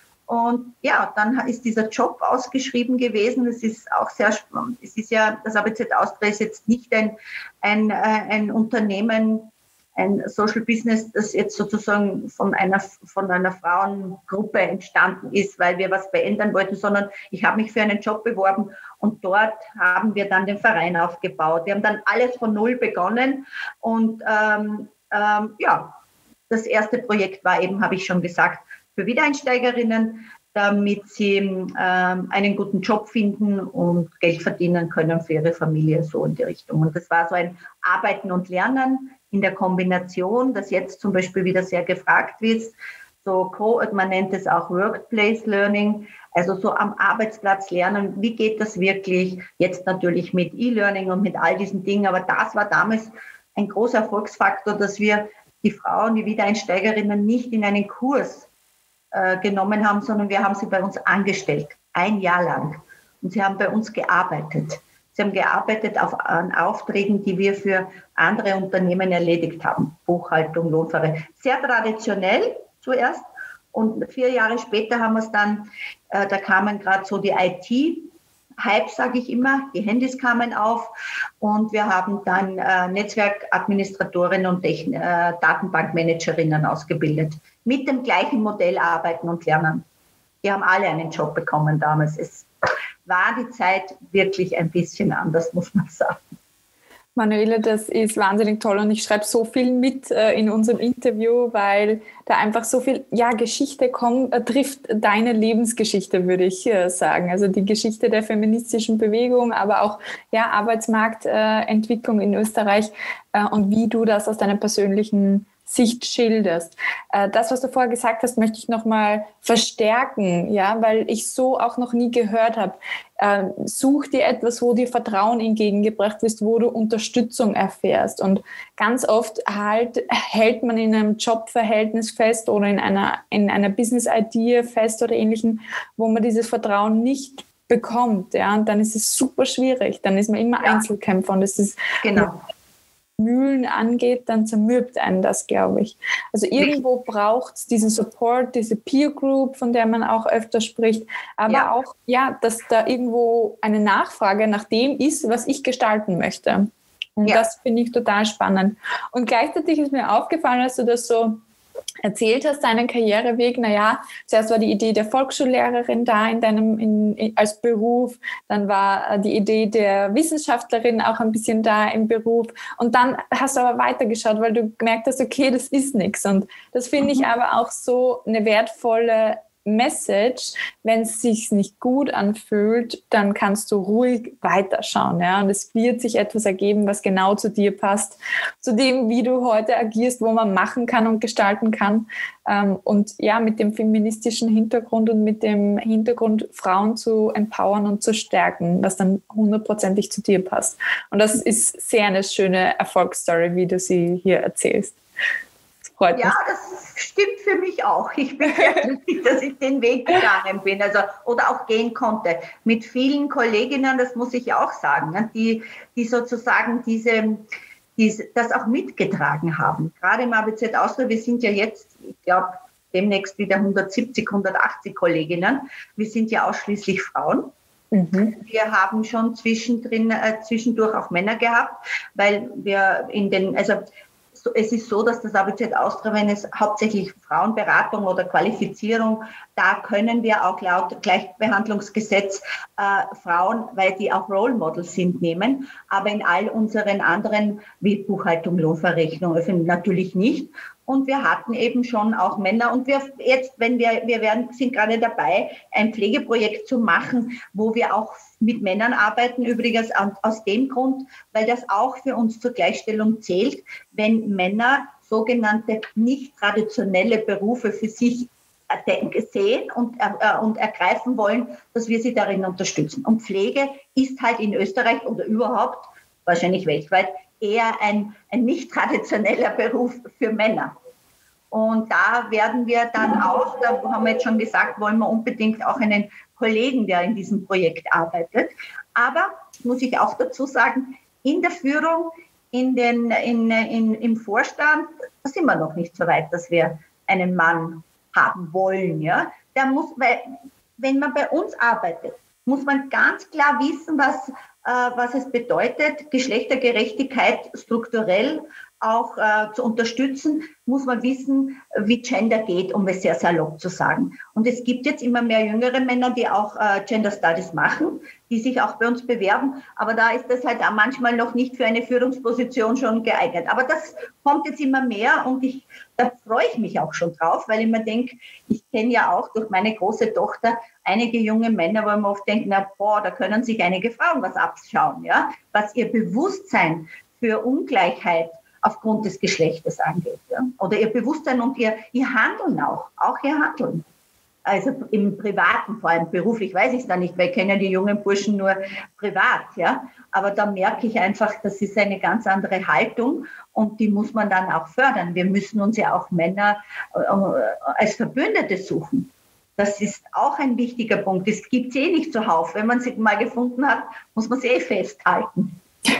Und ja, dann ist dieser Job ausgeschrieben gewesen. Es ist auch sehr spannend. Es ist ja, das A B Z Austria ist jetzt nicht ein, ein, ein Unternehmen, ein Social Business, das jetzt sozusagen von einer, von einer Frauengruppe entstanden ist, weil wir was verändern wollten, sondern ich habe mich für einen Job beworben und dort haben wir dann den Verein aufgebaut. Wir haben dann alles von Null begonnen und ähm, ähm, ja, das erste Projekt war eben, habe ich schon gesagt, für Wiedereinsteigerinnen, damit sie ähm, einen guten Job finden und Geld verdienen können für ihre Familie, so in die Richtung. Und das war so ein Arbeiten und Lernen in der Kombination, das jetzt zum Beispiel wieder sehr gefragt wird. So, man nennt es auch Workplace Learning, also so am Arbeitsplatz lernen, wie geht das wirklich? Jetzt natürlich mit E-Learning und mit all diesen Dingen, aber das war damals ein großer Erfolgsfaktor, dass wir die Frauen, die Wiedereinsteigerinnen nicht in einen Kurs äh, genommen haben, sondern wir haben sie bei uns angestellt, ein Jahr lang. Und sie haben bei uns gearbeitet. Sie haben gearbeitet auf, an Aufträgen, die wir für andere Unternehmen erledigt haben. Buchhaltung, Lohnverrechnung. Sehr traditionell zuerst. Und vier Jahre später haben wir es dann, äh, da kamen gerade so die I T-Hype, sage ich immer. Die Handys kamen auf. Und wir haben dann äh, Netzwerkadministratorinnen und Techn- äh, Datenbankmanagerinnen ausgebildet. Mit dem gleichen Modell arbeiten und lernen. Die haben alle einen Job bekommen damals. Es war die Zeit wirklich ein bisschen anders, muss man sagen. Manuela, das ist wahnsinnig toll und ich schreibe so viel mit äh, in unserem Interview, weil da einfach so viel, ja, Geschichte kommt, äh, trifft deine Lebensgeschichte, würde ich äh, sagen. Also die Geschichte der feministischen Bewegung, aber auch ja, Arbeitsmarktentwicklung äh, in Österreich äh, und wie du das aus deiner persönlichen Sicht schilderst. Äh, das, was du vorher gesagt hast, möchte ich nochmal verstärken, ja, weil ich so auch noch nie gehört habe. Äh, such dir etwas, wo dir Vertrauen entgegengebracht ist, wo du Unterstützung erfährst. Und ganz oft halt, hält man in einem Jobverhältnis fest oder in einer, in einer Business-Idee fest oder ähnlichem, wo man dieses Vertrauen nicht bekommt, ja, und dann ist es super schwierig. Dann ist man immer ja. Einzelkämpfer und es ist genau. Mühlen angeht, dann zermürbt einen das, glaube ich. Also irgendwo braucht es diesen Support, diese Peer Group, von der man auch öfter spricht, aber ja. auch, ja, dass da irgendwo eine Nachfrage nach dem ist, was ich gestalten möchte. Und ja. das finde ich total spannend. Und gleichzeitig ist mir aufgefallen, als du das so erzählt hast, deinen Karriereweg, naja, zuerst war die Idee der Volksschullehrerin da in deinem, in, in, als Beruf, dann war die Idee der Wissenschaftlerin auch ein bisschen da im Beruf und dann hast du aber weitergeschaut, weil du gemerkt hast, okay, das ist nichts und das finde ich aber auch so eine wertvolle Message, wenn es sich nicht gut anfühlt, dann kannst du ruhig weiterschauen, ja, und es wird sich etwas ergeben, was genau zu dir passt, zu dem, wie du heute agierst, wo man machen kann und gestalten kann, ähm, und ja, mit dem feministischen Hintergrund und mit dem Hintergrund, Frauen zu empowern und zu stärken, was dann hundertprozentig zu dir passt. Und das ist sehr eine schöne Erfolgsstory, wie du sie hier erzählst. Freut ja, mich. Das stimmt für mich auch. Ich bin sehr glücklich, dass ich den Weg gegangen bin, also oder auch gehen konnte. Mit vielen Kolleginnen, das muss ich auch sagen, die, die sozusagen diese, diese, das auch mitgetragen haben. Gerade im A B Z Austria, wir sind ja jetzt, ich glaube, demnächst wieder hundertsiebzig, hundertachtzig Kolleginnen. Wir sind ja ausschließlich Frauen. Mhm. Wir haben schon zwischendrin, äh, zwischendurch auch Männer gehabt, weil wir in den, also es ist so, dass das A B Z Austria, wenn es hauptsächlich Frauenberatung oder Qualifizierung, da können wir auch laut Gleichbehandlungsgesetz äh, Frauen, weil die auch Role Models sind, nehmen. Aber in all unseren anderen, wie Buchhaltung, Lohnverrechnung, natürlich nicht. Und wir hatten eben schon auch Männer. Und wir jetzt, wenn wir, wir werden, sind gerade dabei, ein Pflegeprojekt zu machen, wo wir auch mit Männern arbeiten. Übrigens aus dem Grund, weil das auch für uns zur Gleichstellung zählt, wenn Männer sogenannte nicht traditionelle Berufe für sich sehen und, äh, und ergreifen wollen, dass wir sie darin unterstützen. Und Pflege ist halt in Österreich oder überhaupt, wahrscheinlich weltweit, eher ein, ein nicht traditioneller Beruf für Männer. Und da werden wir dann auch, da haben wir jetzt schon gesagt, wollen wir unbedingt auch einen Kollegen, der in diesem Projekt arbeitet. Aber, muss ich auch dazu sagen, in der Führung, in den, in, in, im Vorstand, da sind wir noch nicht so weit, dass wir einen Mann haben wollen. Ja? Der muss, weil, wenn man bei uns arbeitet, muss man ganz klar wissen, was, äh, was es bedeutet, Geschlechtergerechtigkeit strukturell auch äh, zu unterstützen, muss man wissen, wie Gender geht, um es sehr salopp zu sagen. Und es gibt jetzt immer mehr jüngere Männer, die auch äh, Gender Studies machen, die sich auch bei uns bewerben. Aber da ist das halt auch manchmal noch nicht für eine Führungsposition schon geeignet. Aber das kommt jetzt immer mehr und ich, da freue ich mich auch schon drauf, weil ich mir denke, ich kenne ja auch durch meine große Tochter einige junge Männer, wo man oft denkt, na boah, da können sich einige Frauen was abschauen, ja, was ihr Bewusstsein für Ungleichheit aufgrund des Geschlechtes angeht. Ja? Oder ihr Bewusstsein und ihr, ihr Handeln auch, auch ihr Handeln. Also im Privaten, vor allem beruflich weiß ich es da nicht, weil ich kenne ja die jungen Burschen nur privat. Ja? Aber da merke ich einfach, das ist eine ganz andere Haltung und die muss man dann auch fördern. Wir müssen uns ja auch Männer äh, als Verbündete suchen. Das ist auch ein wichtiger Punkt. Das gibt es eh nicht zuhauf. Wenn man sie mal gefunden hat, muss man sie eh festhalten.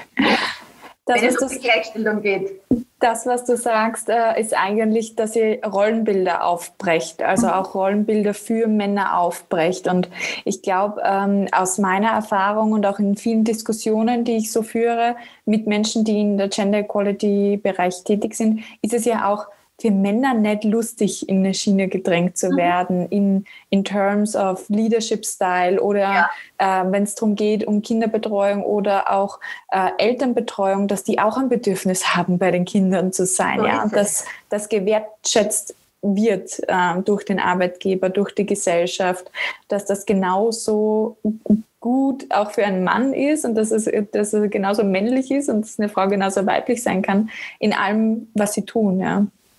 Das, wenn es um die Gleichstellung geht. Das, was du sagst, ist eigentlich, dass ihr Rollenbilder aufbrecht, also auch Rollenbilder für Männer aufbrecht. Und ich glaube, aus meiner Erfahrung und auch in vielen Diskussionen, die ich so führe mit Menschen, die in der Gender Equality Bereich tätig sind, ist es ja auch für Männer nicht lustig, in eine Schiene gedrängt zu werden, mhm. in, in terms of Leadership Style oder ja. äh, wenn es darum geht, um Kinderbetreuung oder auch äh, Elternbetreuung, dass die auch ein Bedürfnis haben, bei den Kindern zu sein. So ja, und dass das gewertschätzt wird äh, durch den Arbeitgeber, durch die Gesellschaft, dass das genauso gut auch für einen Mann ist und dass es, dass es genauso männlich ist und dass eine Frau genauso weiblich sein kann in allem, was sie tun, ja.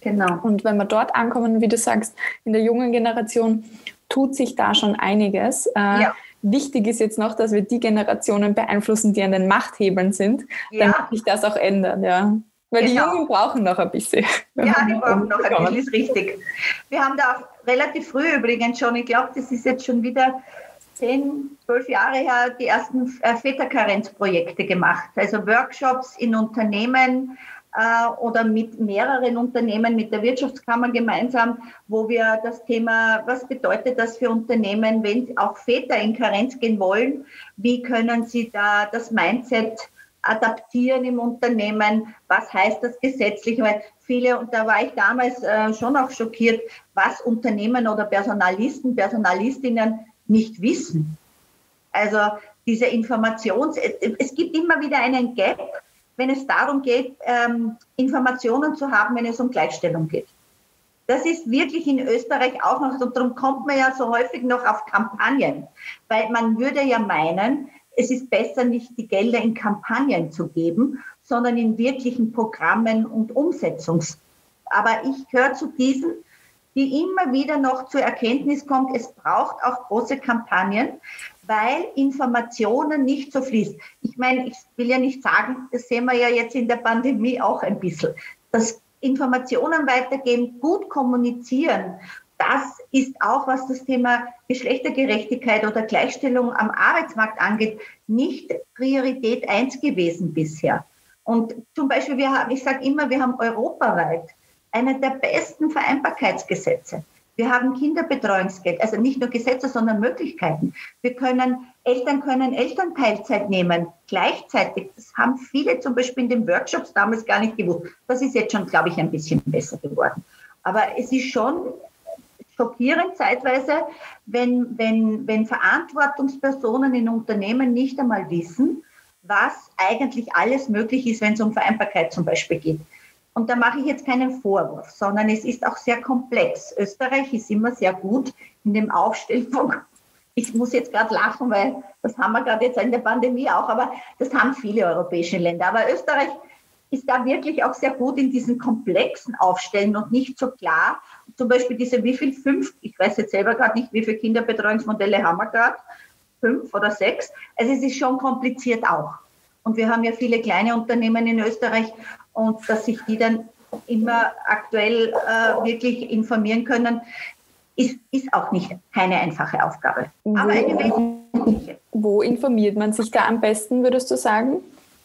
Genau. Und wenn wir dort ankommen, wie du sagst, in der jungen Generation tut sich da schon einiges. Äh, ja. Wichtig ist jetzt noch, dass wir die Generationen beeinflussen, die an den Machthebeln sind, ja. damit sich das auch ändert. Ja. Weil genau. die Jungen brauchen noch ein bisschen. Ja, die brauchen noch ein bisschen, ist richtig. Wir haben da auch relativ früh übrigens schon, ich glaube, das ist jetzt schon wieder zehn, zwölf Jahre her, die ersten Väterkarenzprojekte gemacht. Also Workshops in Unternehmen äh, oder mit mehreren Unternehmen, mit der Wirtschaftskammer gemeinsam, wo wir das Thema, was bedeutet das für Unternehmen, wenn auch Väter in Karenz gehen wollen, wie können sie da das Mindset adaptieren im Unternehmen, was heißt das gesetzlich, weil viele, und da war ich damals äh, schon auch schockiert, was Unternehmen oder Personalisten, Personalistinnen nicht wissen. Also diese Informations, es gibt immer wieder einen Gap, wenn es darum geht, ähm, Informationen zu haben, wenn es um Gleichstellung geht. Das ist wirklich in Österreich auch noch, und darum kommt man ja so häufig noch auf Kampagnen, weil man würde ja meinen, es ist besser, nicht die Gelder in Kampagnen zu geben, sondern in wirklichen Programmen und Umsetzungs. Aber ich gehöre zu diesen, die immer wieder noch zur Erkenntnis kommt, es braucht auch große Kampagnen, weil Informationen nicht so fließen. Ich meine, ich will ja nicht sagen, das sehen wir ja jetzt in der Pandemie auch ein bisschen, dass Informationen weitergeben, gut kommunizieren, das ist auch, was das Thema Geschlechtergerechtigkeit oder Gleichstellung am Arbeitsmarkt angeht, nicht Priorität eins gewesen bisher. Und zum Beispiel, wir haben, ich sage immer, wir haben europaweit eine der besten Vereinbarkeitsgesetze. Wir haben Kinderbetreuungsgeld, also nicht nur Gesetze, sondern Möglichkeiten. Wir können, Eltern können Elternteilzeit nehmen, gleichzeitig. Das haben viele zum Beispiel in den Workshops damals gar nicht gewusst. Das ist jetzt schon, glaube ich, ein bisschen besser geworden. Aber es ist schon schockierend zeitweise, wenn, wenn, wenn Verantwortungspersonen in Unternehmen nicht einmal wissen, was eigentlich alles möglich ist, wenn es um Vereinbarkeit zum Beispiel geht. Und da mache ich jetzt keinen Vorwurf, sondern es ist auch sehr komplex. Österreich ist immer sehr gut in dem Aufstellen von, ich muss jetzt gerade lachen, weil das haben wir gerade jetzt in der Pandemie auch, aber das haben viele europäische Länder. Aber Österreich ist da wirklich auch sehr gut in diesen komplexen Aufstellen und nicht so klar. Zum Beispiel diese wie viel, fünf, ich weiß jetzt selber gerade nicht, wie viele Kinderbetreuungsmodelle haben wir gerade, fünf oder sechs. Also es ist schon kompliziert auch. Und wir haben ja viele kleine Unternehmen in Österreich und dass sich die dann immer aktuell äh, wirklich informieren können, ist, ist auch nicht keine einfache Aufgabe. Wo, Aber eine wesentliche. Wo informiert man sich da am besten, würdest du sagen?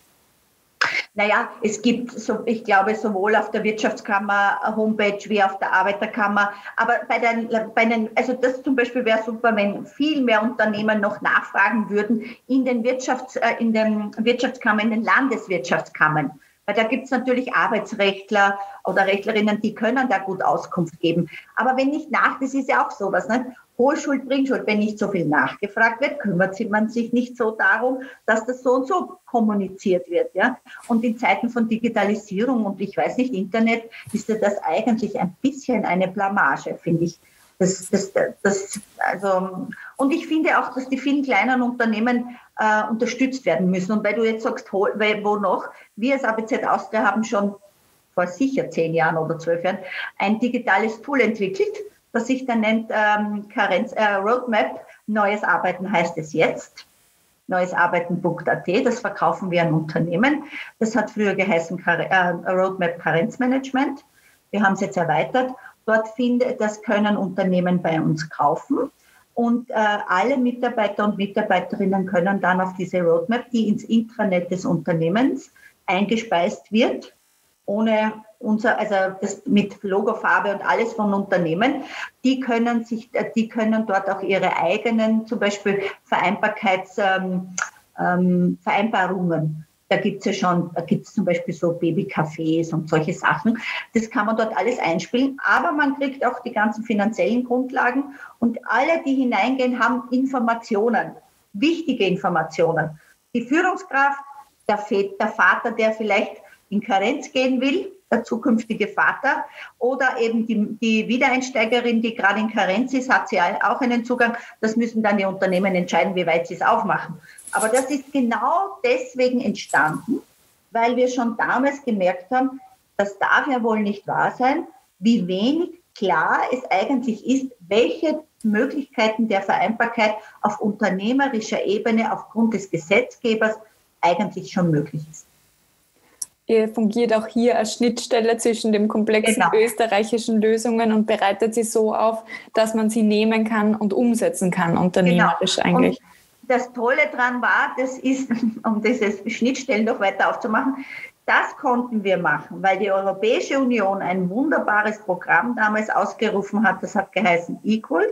Naja, es gibt, so, ich glaube, sowohl auf der Wirtschaftskammer Homepage wie auf der Arbeiterkammer, aber bei den, bei den also das zum Beispiel wäre super, wenn viel mehr Unternehmen noch nachfragen würden in den Wirtschafts-, in den Wirtschaftskammern, in den Landeswirtschaftskammern. Weil da gibt es natürlich Arbeitsrechtler oder Rechtlerinnen, die können da gut Auskunft geben. Aber wenn nicht nach, das ist ja auch sowas, ne? Hohe Schuld, Bringschuld, wenn nicht so viel nachgefragt wird, kümmert man sich nicht so darum, dass das so und so kommuniziert wird. Ja? Und in Zeiten von Digitalisierung und ich weiß nicht, Internet, ist ja das eigentlich ein bisschen eine Blamage, finde ich. Das, das, das, also, und ich finde auch, dass die vielen kleinen Unternehmen äh, unterstützt werden müssen. Und weil du jetzt sagst, wo, wo noch, wir als A B Z Austria haben schon vor sicher zehn Jahren oder zwölf Jahren ein digitales Tool entwickelt, das sich dann nennt ähm, Karenz, äh, Roadmap. Neues Arbeiten heißt es jetzt. Neuesarbeiten punkt a t, das verkaufen wir an Unternehmen. Das hat früher geheißen äh, Roadmap Karenzmanagement. Wir haben es jetzt erweitert. Dort finde, das können Unternehmen bei uns kaufen. Und äh, alle Mitarbeiter und Mitarbeiterinnen können dann auf diese Roadmap, die ins Intranet des Unternehmens eingespeist wird, ohne unser, also das mit Logofarbe und alles von Unternehmen, die können sich, die können dort auch ihre eigenen, zum Beispiel Vereinbarkeitsvereinbarungen, ähm, ähm, da gibt es ja schon, da gibt es zum Beispiel so Babycafés und solche Sachen. Das kann man dort alles einspielen, aber man kriegt auch die ganzen finanziellen Grundlagen und alle, die hineingehen, haben Informationen, wichtige Informationen. Die Führungskraft, der, der Vater, der vielleicht in Karenz gehen will, der zukünftige Vater, oder eben die, die Wiedereinsteigerin, die gerade in Karenz ist, hat sie auch einen Zugang. Das müssen dann die Unternehmen entscheiden, wie weit sie es aufmachen. Aber das ist genau deswegen entstanden, weil wir schon damals gemerkt haben, das darf ja wohl nicht wahr sein, wie wenig klar es eigentlich ist, welche Möglichkeiten der Vereinbarkeit auf unternehmerischer Ebene aufgrund des Gesetzgebers eigentlich schon möglich ist. Ihr fungiert auch hier als Schnittstelle zwischen den komplexen Genau. österreichischen Lösungen und bereitet sie so auf, dass man sie nehmen kann und umsetzen kann, unternehmerisch genau. eigentlich. Und das Tolle daran war, das ist, um diese Schnittstellen noch weiter aufzumachen, das konnten wir machen, weil die Europäische Union ein wunderbares Programm damals ausgerufen hat, das hat geheißen Equal.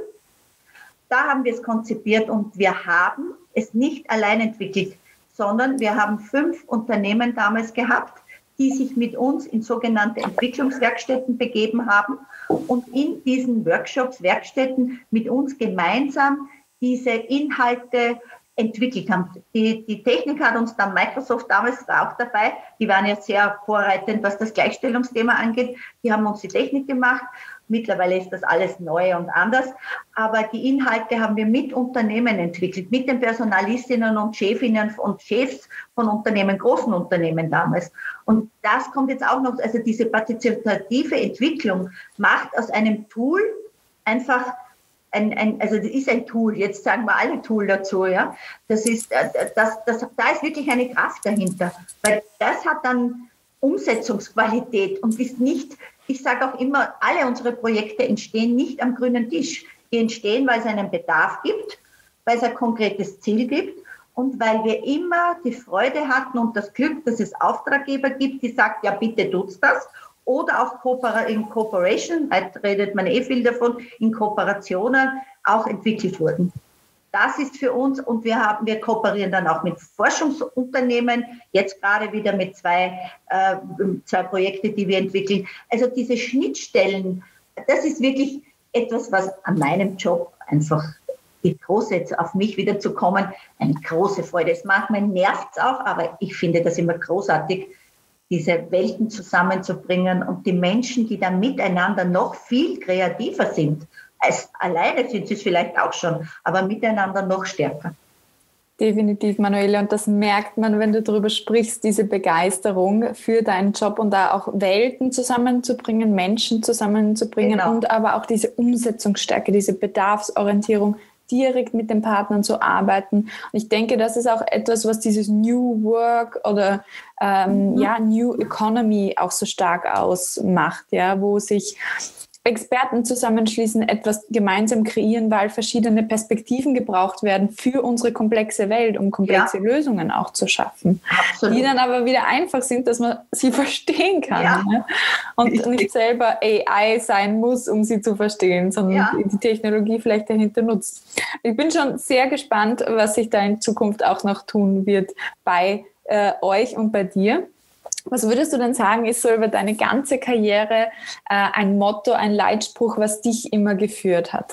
Da haben wir es konzipiert und wir haben es nicht allein entwickelt, sondern wir haben fünf Unternehmen damals gehabt, die sich mit uns in sogenannte Entwicklungswerkstätten begeben haben und in diesen Workshops, Werkstätten mit uns gemeinsam diese Inhalte entwickelt haben. Die, die Technik hat uns dann, Microsoft damals war auch dabei, die waren ja sehr vorreitend, was das Gleichstellungsthema angeht. Die haben uns die Technik gemacht. Mittlerweile ist das alles neu und anders. Aber die Inhalte haben wir mit Unternehmen entwickelt, mit den Personalistinnen und Chefinnen und Chefs von Unternehmen, großen Unternehmen damals. Und das kommt jetzt auch noch, also diese partizipative Entwicklung macht aus einem Tool einfach Ein, ein, also das ist ein Tool, jetzt sagen wir alle Tool dazu, ja. Das ist, das, das, da ist wirklich eine Kraft dahinter, weil das hat dann Umsetzungsqualität und ist nicht, ich sage auch immer, alle unsere Projekte entstehen nicht am grünen Tisch. Die entstehen, weil es einen Bedarf gibt, weil es ein konkretes Ziel gibt und weil wir immer die Freude hatten und das Glück, dass es Auftraggeber gibt, die sagt, ja bitte tut's das. Oder auch in Cooperation, heute redet man eh viel davon, in Kooperationen auch entwickelt wurden. Das ist für uns, und wir haben, wir kooperieren dann auch mit Forschungsunternehmen, jetzt gerade wieder mit zwei, äh, zwei Projekten, die wir entwickeln. Also diese Schnittstellen, das ist wirklich etwas, was an meinem Job einfach die große, jetzt auf mich wieder zu kommen, eine große Freude ist. Manchmal nervt es auch, aber ich finde das immer großartig, diese Welten zusammenzubringen und die Menschen, die dann miteinander noch viel kreativer sind, als alleine sind sie es vielleicht auch schon, aber miteinander noch stärker. Definitiv, Manuela, und das merkt man, wenn du darüber sprichst, diese Begeisterung für deinen Job und da auch Welten zusammenzubringen, Menschen zusammenzubringen, genau. Und aber auch diese Umsetzungsstärke, diese Bedarfsorientierung, direkt mit den Partnern zu arbeiten. Und ich denke, das ist auch etwas, was dieses New Work oder ähm, mhm. ja, New Economy auch so stark ausmacht, ja, wo sich Experten zusammenschließen, etwas gemeinsam kreieren, weil verschiedene Perspektiven gebraucht werden für unsere komplexe Welt, um komplexe ja. Lösungen auch zu schaffen. Absolut. Die dann aber wieder einfach sind, dass man sie verstehen kann. Ja. Ne? Und Richtig. Nicht selber A I sein muss, um sie zu verstehen, sondern ja. die Technologie vielleicht dahinter nutzt. Ich bin schon sehr gespannt, was sich da in Zukunft auch noch tun wird bei äh, euch und bei dir. Was würdest du denn sagen, ist so über deine ganze Karriere äh, ein Motto, ein Leitspruch, was dich immer geführt hat?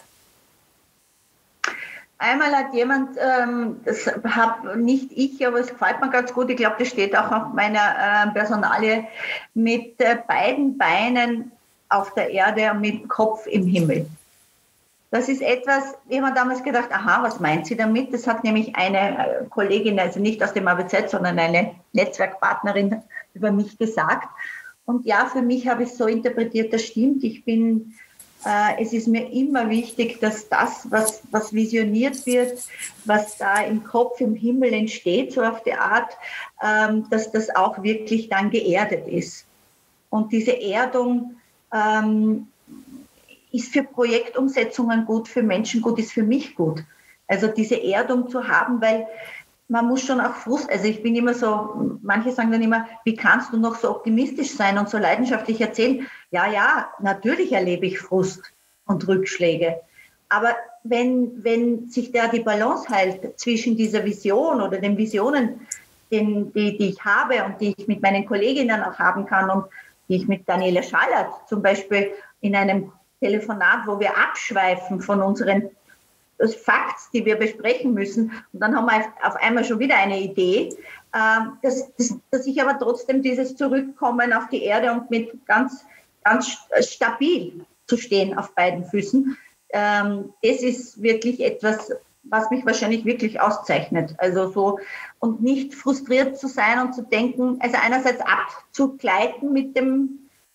Einmal hat jemand, ähm, das habe nicht ich, aber es gefällt mir ganz gut, ich glaube, das steht auch auf meiner äh, Personalie, mit äh, beiden Beinen auf der Erde und mit dem Kopf im Himmel. Das ist etwas, ich habe damals gedacht, aha, was meint sie damit? Das hat nämlich eine Kollegin, also nicht aus dem A B Z, sondern eine Netzwerkpartnerin über mich gesagt. Und ja, für mich habe ich es so interpretiert, das stimmt. Ich bin, äh, es ist mir immer wichtig, dass das, was, was visioniert wird, was da im Kopf, im Himmel entsteht, so auf die Art, ähm, dass das auch wirklich dann geerdet ist. Und diese Erdung ähm, ist für Projektumsetzungen gut, für Menschen gut, ist für mich gut. Also diese Erdung zu haben, weil man muss schon auch Frust, also ich bin immer so, manche sagen dann immer, wie kannst du noch so optimistisch sein und so leidenschaftlich erzählen? Ja, ja, natürlich erlebe ich Frust und Rückschläge. Aber wenn, wenn sich da die Balance hält zwischen dieser Vision oder den Visionen, den, die, die ich habe und die ich mit meinen Kolleginnen auch haben kann und die ich mit Daniela Schallert zum Beispiel in einem Telefonat, wo wir abschweifen von unseren Facts, die wir besprechen müssen, und dann haben wir auf einmal schon wieder eine Idee, dass, dass, dass ich aber trotzdem dieses Zurückkommen auf die Erde und mit ganz, ganz stabil zu stehen auf beiden Füßen, das ist wirklich etwas, was mich wahrscheinlich wirklich auszeichnet. Also so, und nicht frustriert zu sein und zu denken, also einerseits abzugleiten mit dem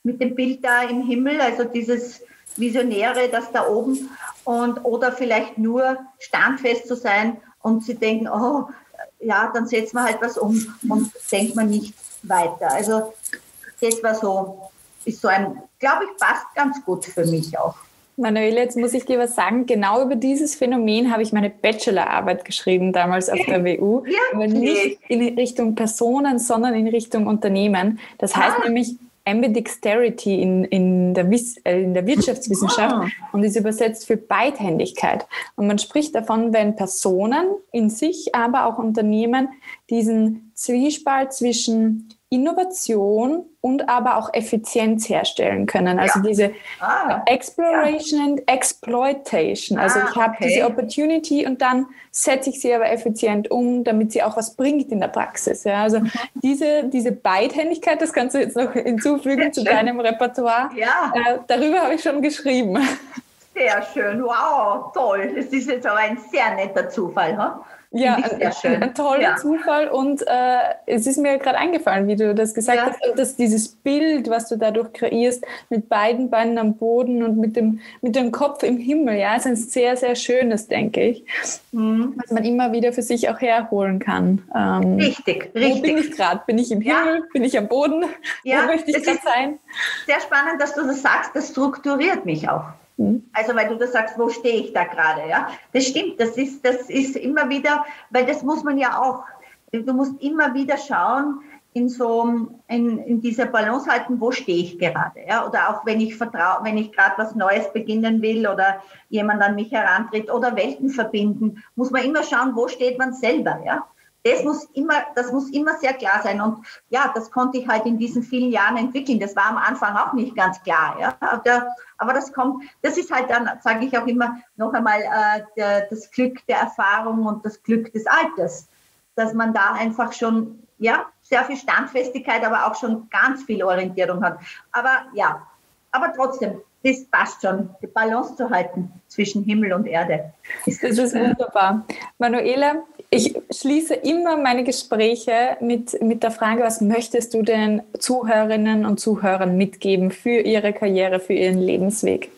mit dem Bild da im Himmel, also dieses Visionäre, das da oben, und oder vielleicht nur standfest zu sein und sie denken, oh, ja, dann setzen wir halt was um und denkt man nicht weiter. Also das war so, ist so ein, glaube ich, passt ganz gut für mich auch. Manuela, jetzt muss ich dir was sagen. Genau über dieses Phänomen habe ich meine Bachelorarbeit geschrieben, damals auf der W U. Ja, aber nicht in Richtung Personen, sondern in Richtung Unternehmen. Das heißt ah. nämlich Ambidexterity in, in, der, äh, in der Wirtschaftswissenschaft ah. und ist übersetzt für Beidhändigkeit. Und man spricht davon, wenn Personen in sich, aber auch Unternehmen diesen Zwiespalt zwischen Innovation und aber auch Effizienz herstellen können. Also ja. diese ah, Exploration ja. and Exploitation. Also ah, ich habe okay. diese Opportunity und dann setze ich sie aber effizient um, damit sie auch was bringt in der Praxis. Ja, also mhm. diese, diese Beidhändigkeit, das kannst du jetzt noch hinzufügen Sehr zu schön. Deinem Repertoire. Ja. Äh, darüber habe ich schon geschrieben. Sehr schön, wow, toll. Das ist jetzt aber ein sehr netter Zufall. Hm? Ja, ein, ein toller ja. Zufall und äh, es ist mir gerade eingefallen, wie du das gesagt ja. hast, dass dieses Bild, was du dadurch kreierst, mit beiden Beinen am Boden und mit dem, mit dem Kopf im Himmel, ja, ist ein sehr, sehr schönes, denke ich, mhm. was man immer wieder für sich auch herholen kann. Ähm, richtig, richtig. Wo bin ich gerade? Bin ich im Himmel? Ja. Bin ich am Boden? Ja, wo möchte ich gerade sein? Sehr spannend, dass du das sagst, das strukturiert mich auch. Also weil du da sagst, wo stehe ich da gerade, ja? Das stimmt, das ist, das ist immer wieder, weil das muss man ja auch, du musst immer wieder schauen, in so, in, in dieser Balance halten, wo stehe ich gerade, ja? Oder auch wenn ich vertraue, wenn ich gerade was Neues beginnen will oder jemand an mich herantritt oder Welten verbinden, muss man immer schauen, wo steht man selber, ja? Das muss immer, das muss immer sehr klar sein. Und ja, das konnte ich halt in diesen vielen Jahren entwickeln. Das war am Anfang auch nicht ganz klar. Ja? Aber, aber das kommt, das ist halt dann, sage ich auch immer, noch einmal äh, der, das Glück der Erfahrung und das Glück des Alters. Dass man da einfach schon, ja, sehr viel Standfestigkeit, aber auch schon ganz viel Orientierung hat. Aber ja, aber trotzdem, das passt schon, die Balance zu halten zwischen Himmel und Erde. Das ist wunderbar. Manuela, ich schließe immer meine Gespräche mit, mit der Frage, was möchtest du den Zuhörerinnen und Zuhörern mitgeben für ihre Karriere, für ihren Lebensweg?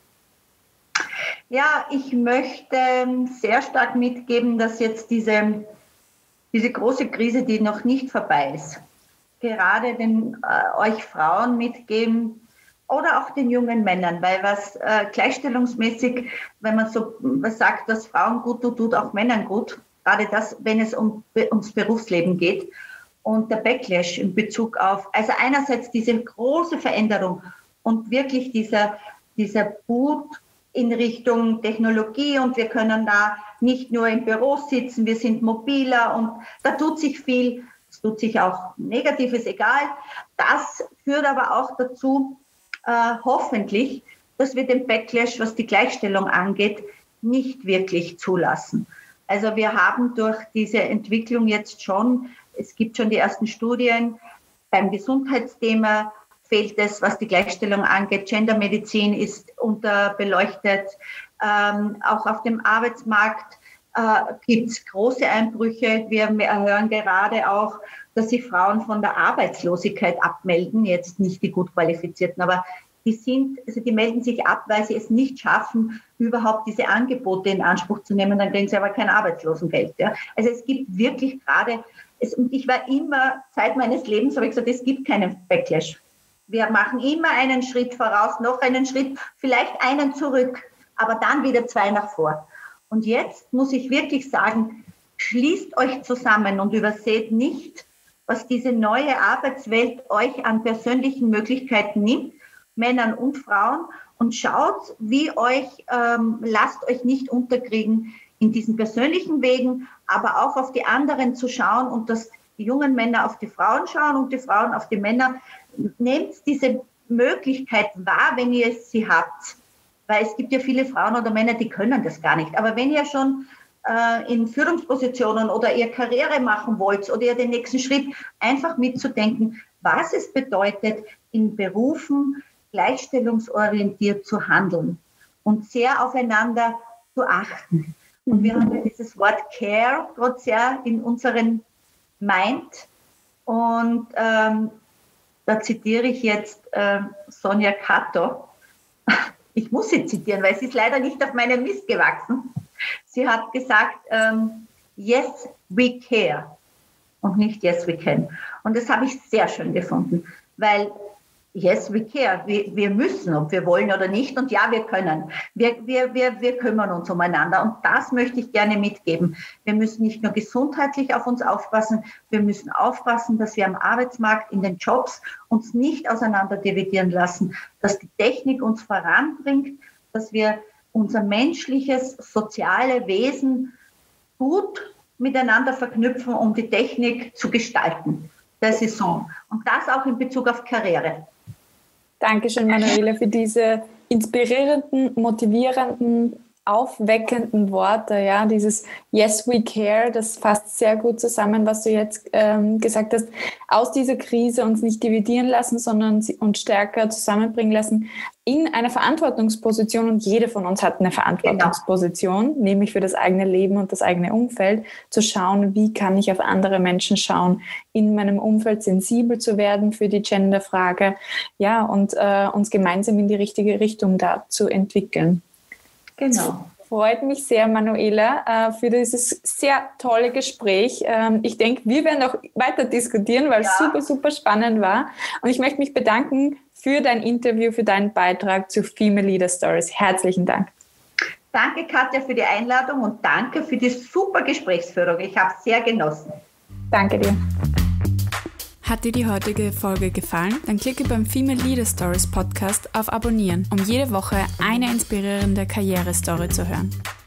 Ja, ich möchte sehr stark mitgeben, dass jetzt diese, diese große Krise, die noch nicht vorbei ist, gerade den, äh, euch Frauen mitgeben, oder auch den jungen Männern, weil was äh, gleichstellungsmäßig, wenn man so was sagt, dass Frauen gut tut, tut auch Männern gut, gerade das, wenn es um, ums Berufsleben geht. Und der Backlash in Bezug auf, also einerseits diese große Veränderung und wirklich dieser, dieser Boot in Richtung Technologie und wir können da nicht nur im Büro sitzen, wir sind mobiler und da tut sich viel, es tut sich auch Negatives, egal. Das führt aber auch dazu, Uh, hoffentlich, dass wir den Backlash, was die Gleichstellung angeht, nicht wirklich zulassen. Also wir haben durch diese Entwicklung jetzt schon, es gibt schon die ersten Studien, beim Gesundheitsthema fehlt es, was die Gleichstellung angeht. Gendermedizin ist unterbeleuchtet. Ähm, auch auf dem Arbeitsmarkt äh, gibt es große Einbrüche. Wir hören gerade auch, dass sich Frauen von der Arbeitslosigkeit abmelden, jetzt nicht die gut qualifizierten, aber die sind, also die melden sich ab, weil sie es nicht schaffen, überhaupt diese Angebote in Anspruch zu nehmen, dann kriegen sie aber kein Arbeitslosengeld. Ja. Also es gibt wirklich gerade, es, und ich war immer, Zeit meines Lebens habe ich gesagt, es gibt keinen Backlash. Wir machen immer einen Schritt voraus, noch einen Schritt, vielleicht einen zurück, aber dann wieder zwei nach vor. Und jetzt muss ich wirklich sagen, schließt euch zusammen und überseht nicht, was diese neue Arbeitswelt euch an persönlichen Möglichkeiten nimmt, Männern und Frauen, und schaut, wie euch, ähm, lasst euch nicht unterkriegen in diesen persönlichen Wegen, aber auch auf die anderen zu schauen und dass die jungen Männer auf die Frauen schauen und die Frauen auf die Männer. Nehmt diese Möglichkeit wahr, wenn ihr sie habt, weil es gibt ja viele Frauen oder Männer, die können das gar nicht. Aber wenn ihr schon in Führungspositionen oder ihr Karriere machen wollt oder ihr den nächsten Schritt, einfach mitzudenken, was es bedeutet, in Berufen gleichstellungsorientiert zu handeln und sehr aufeinander zu achten. Und wir haben ja dieses Wort Care gerade sehr in unseren Mind und ähm, da zitiere ich jetzt äh, Sonja Cato. Ich muss sie zitieren, weil sie ist leider nicht auf meinem Mist gewachsen. Sie hat gesagt, ähm, yes, we care und nicht yes, we can. Und das habe ich sehr schön gefunden, weil yes, we care, wir, wir müssen, ob wir wollen oder nicht. Und ja, wir können. Wir, wir, wir, wir kümmern uns umeinander. Und das möchte ich gerne mitgeben. Wir müssen nicht nur gesundheitlich auf uns aufpassen, wir müssen aufpassen, dass wir am Arbeitsmarkt, in den Jobs uns nicht auseinander dividieren lassen, dass die Technik uns voranbringt, dass wir unser menschliches, soziale Wesen gut miteinander verknüpfen, um die Technik zu gestalten. Das ist so. Und das auch in Bezug auf Karriere. Dankeschön, Manuela, für diese inspirierenden, motivierenden, aufweckenden Worte. Ja, dieses Yes, we care, das fasst sehr gut zusammen, was du jetzt ähm, gesagt hast. Aus dieser Krise uns nicht dividieren lassen, sondern uns stärker zusammenbringen lassen in einer Verantwortungsposition. Und jede von uns hat eine Verantwortungsposition, genau. Nämlich für das eigene Leben und das eigene Umfeld, zu schauen, wie kann ich auf andere Menschen schauen, in meinem Umfeld sensibel zu werden für die Genderfrage, ja, und äh, uns gemeinsam in die richtige Richtung da zu entwickeln. Genau. Freut mich sehr, Manuela, für dieses sehr tolle Gespräch. Ich denke, wir werden auch weiter diskutieren, weil ja. es super, super spannend war. Und ich möchte mich bedanken für dein Interview, für deinen Beitrag zu Female Leader Stories. Herzlichen Dank. Danke, Katja, für die Einladung und danke für die super Gesprächsführung. Ich habe es sehr genossen. Danke dir. Hat dir die heutige Folge gefallen? Dann klicke beim Female Leader Stories Podcast auf Abonnieren, um jede Woche eine inspirierende Karrierestory zu hören.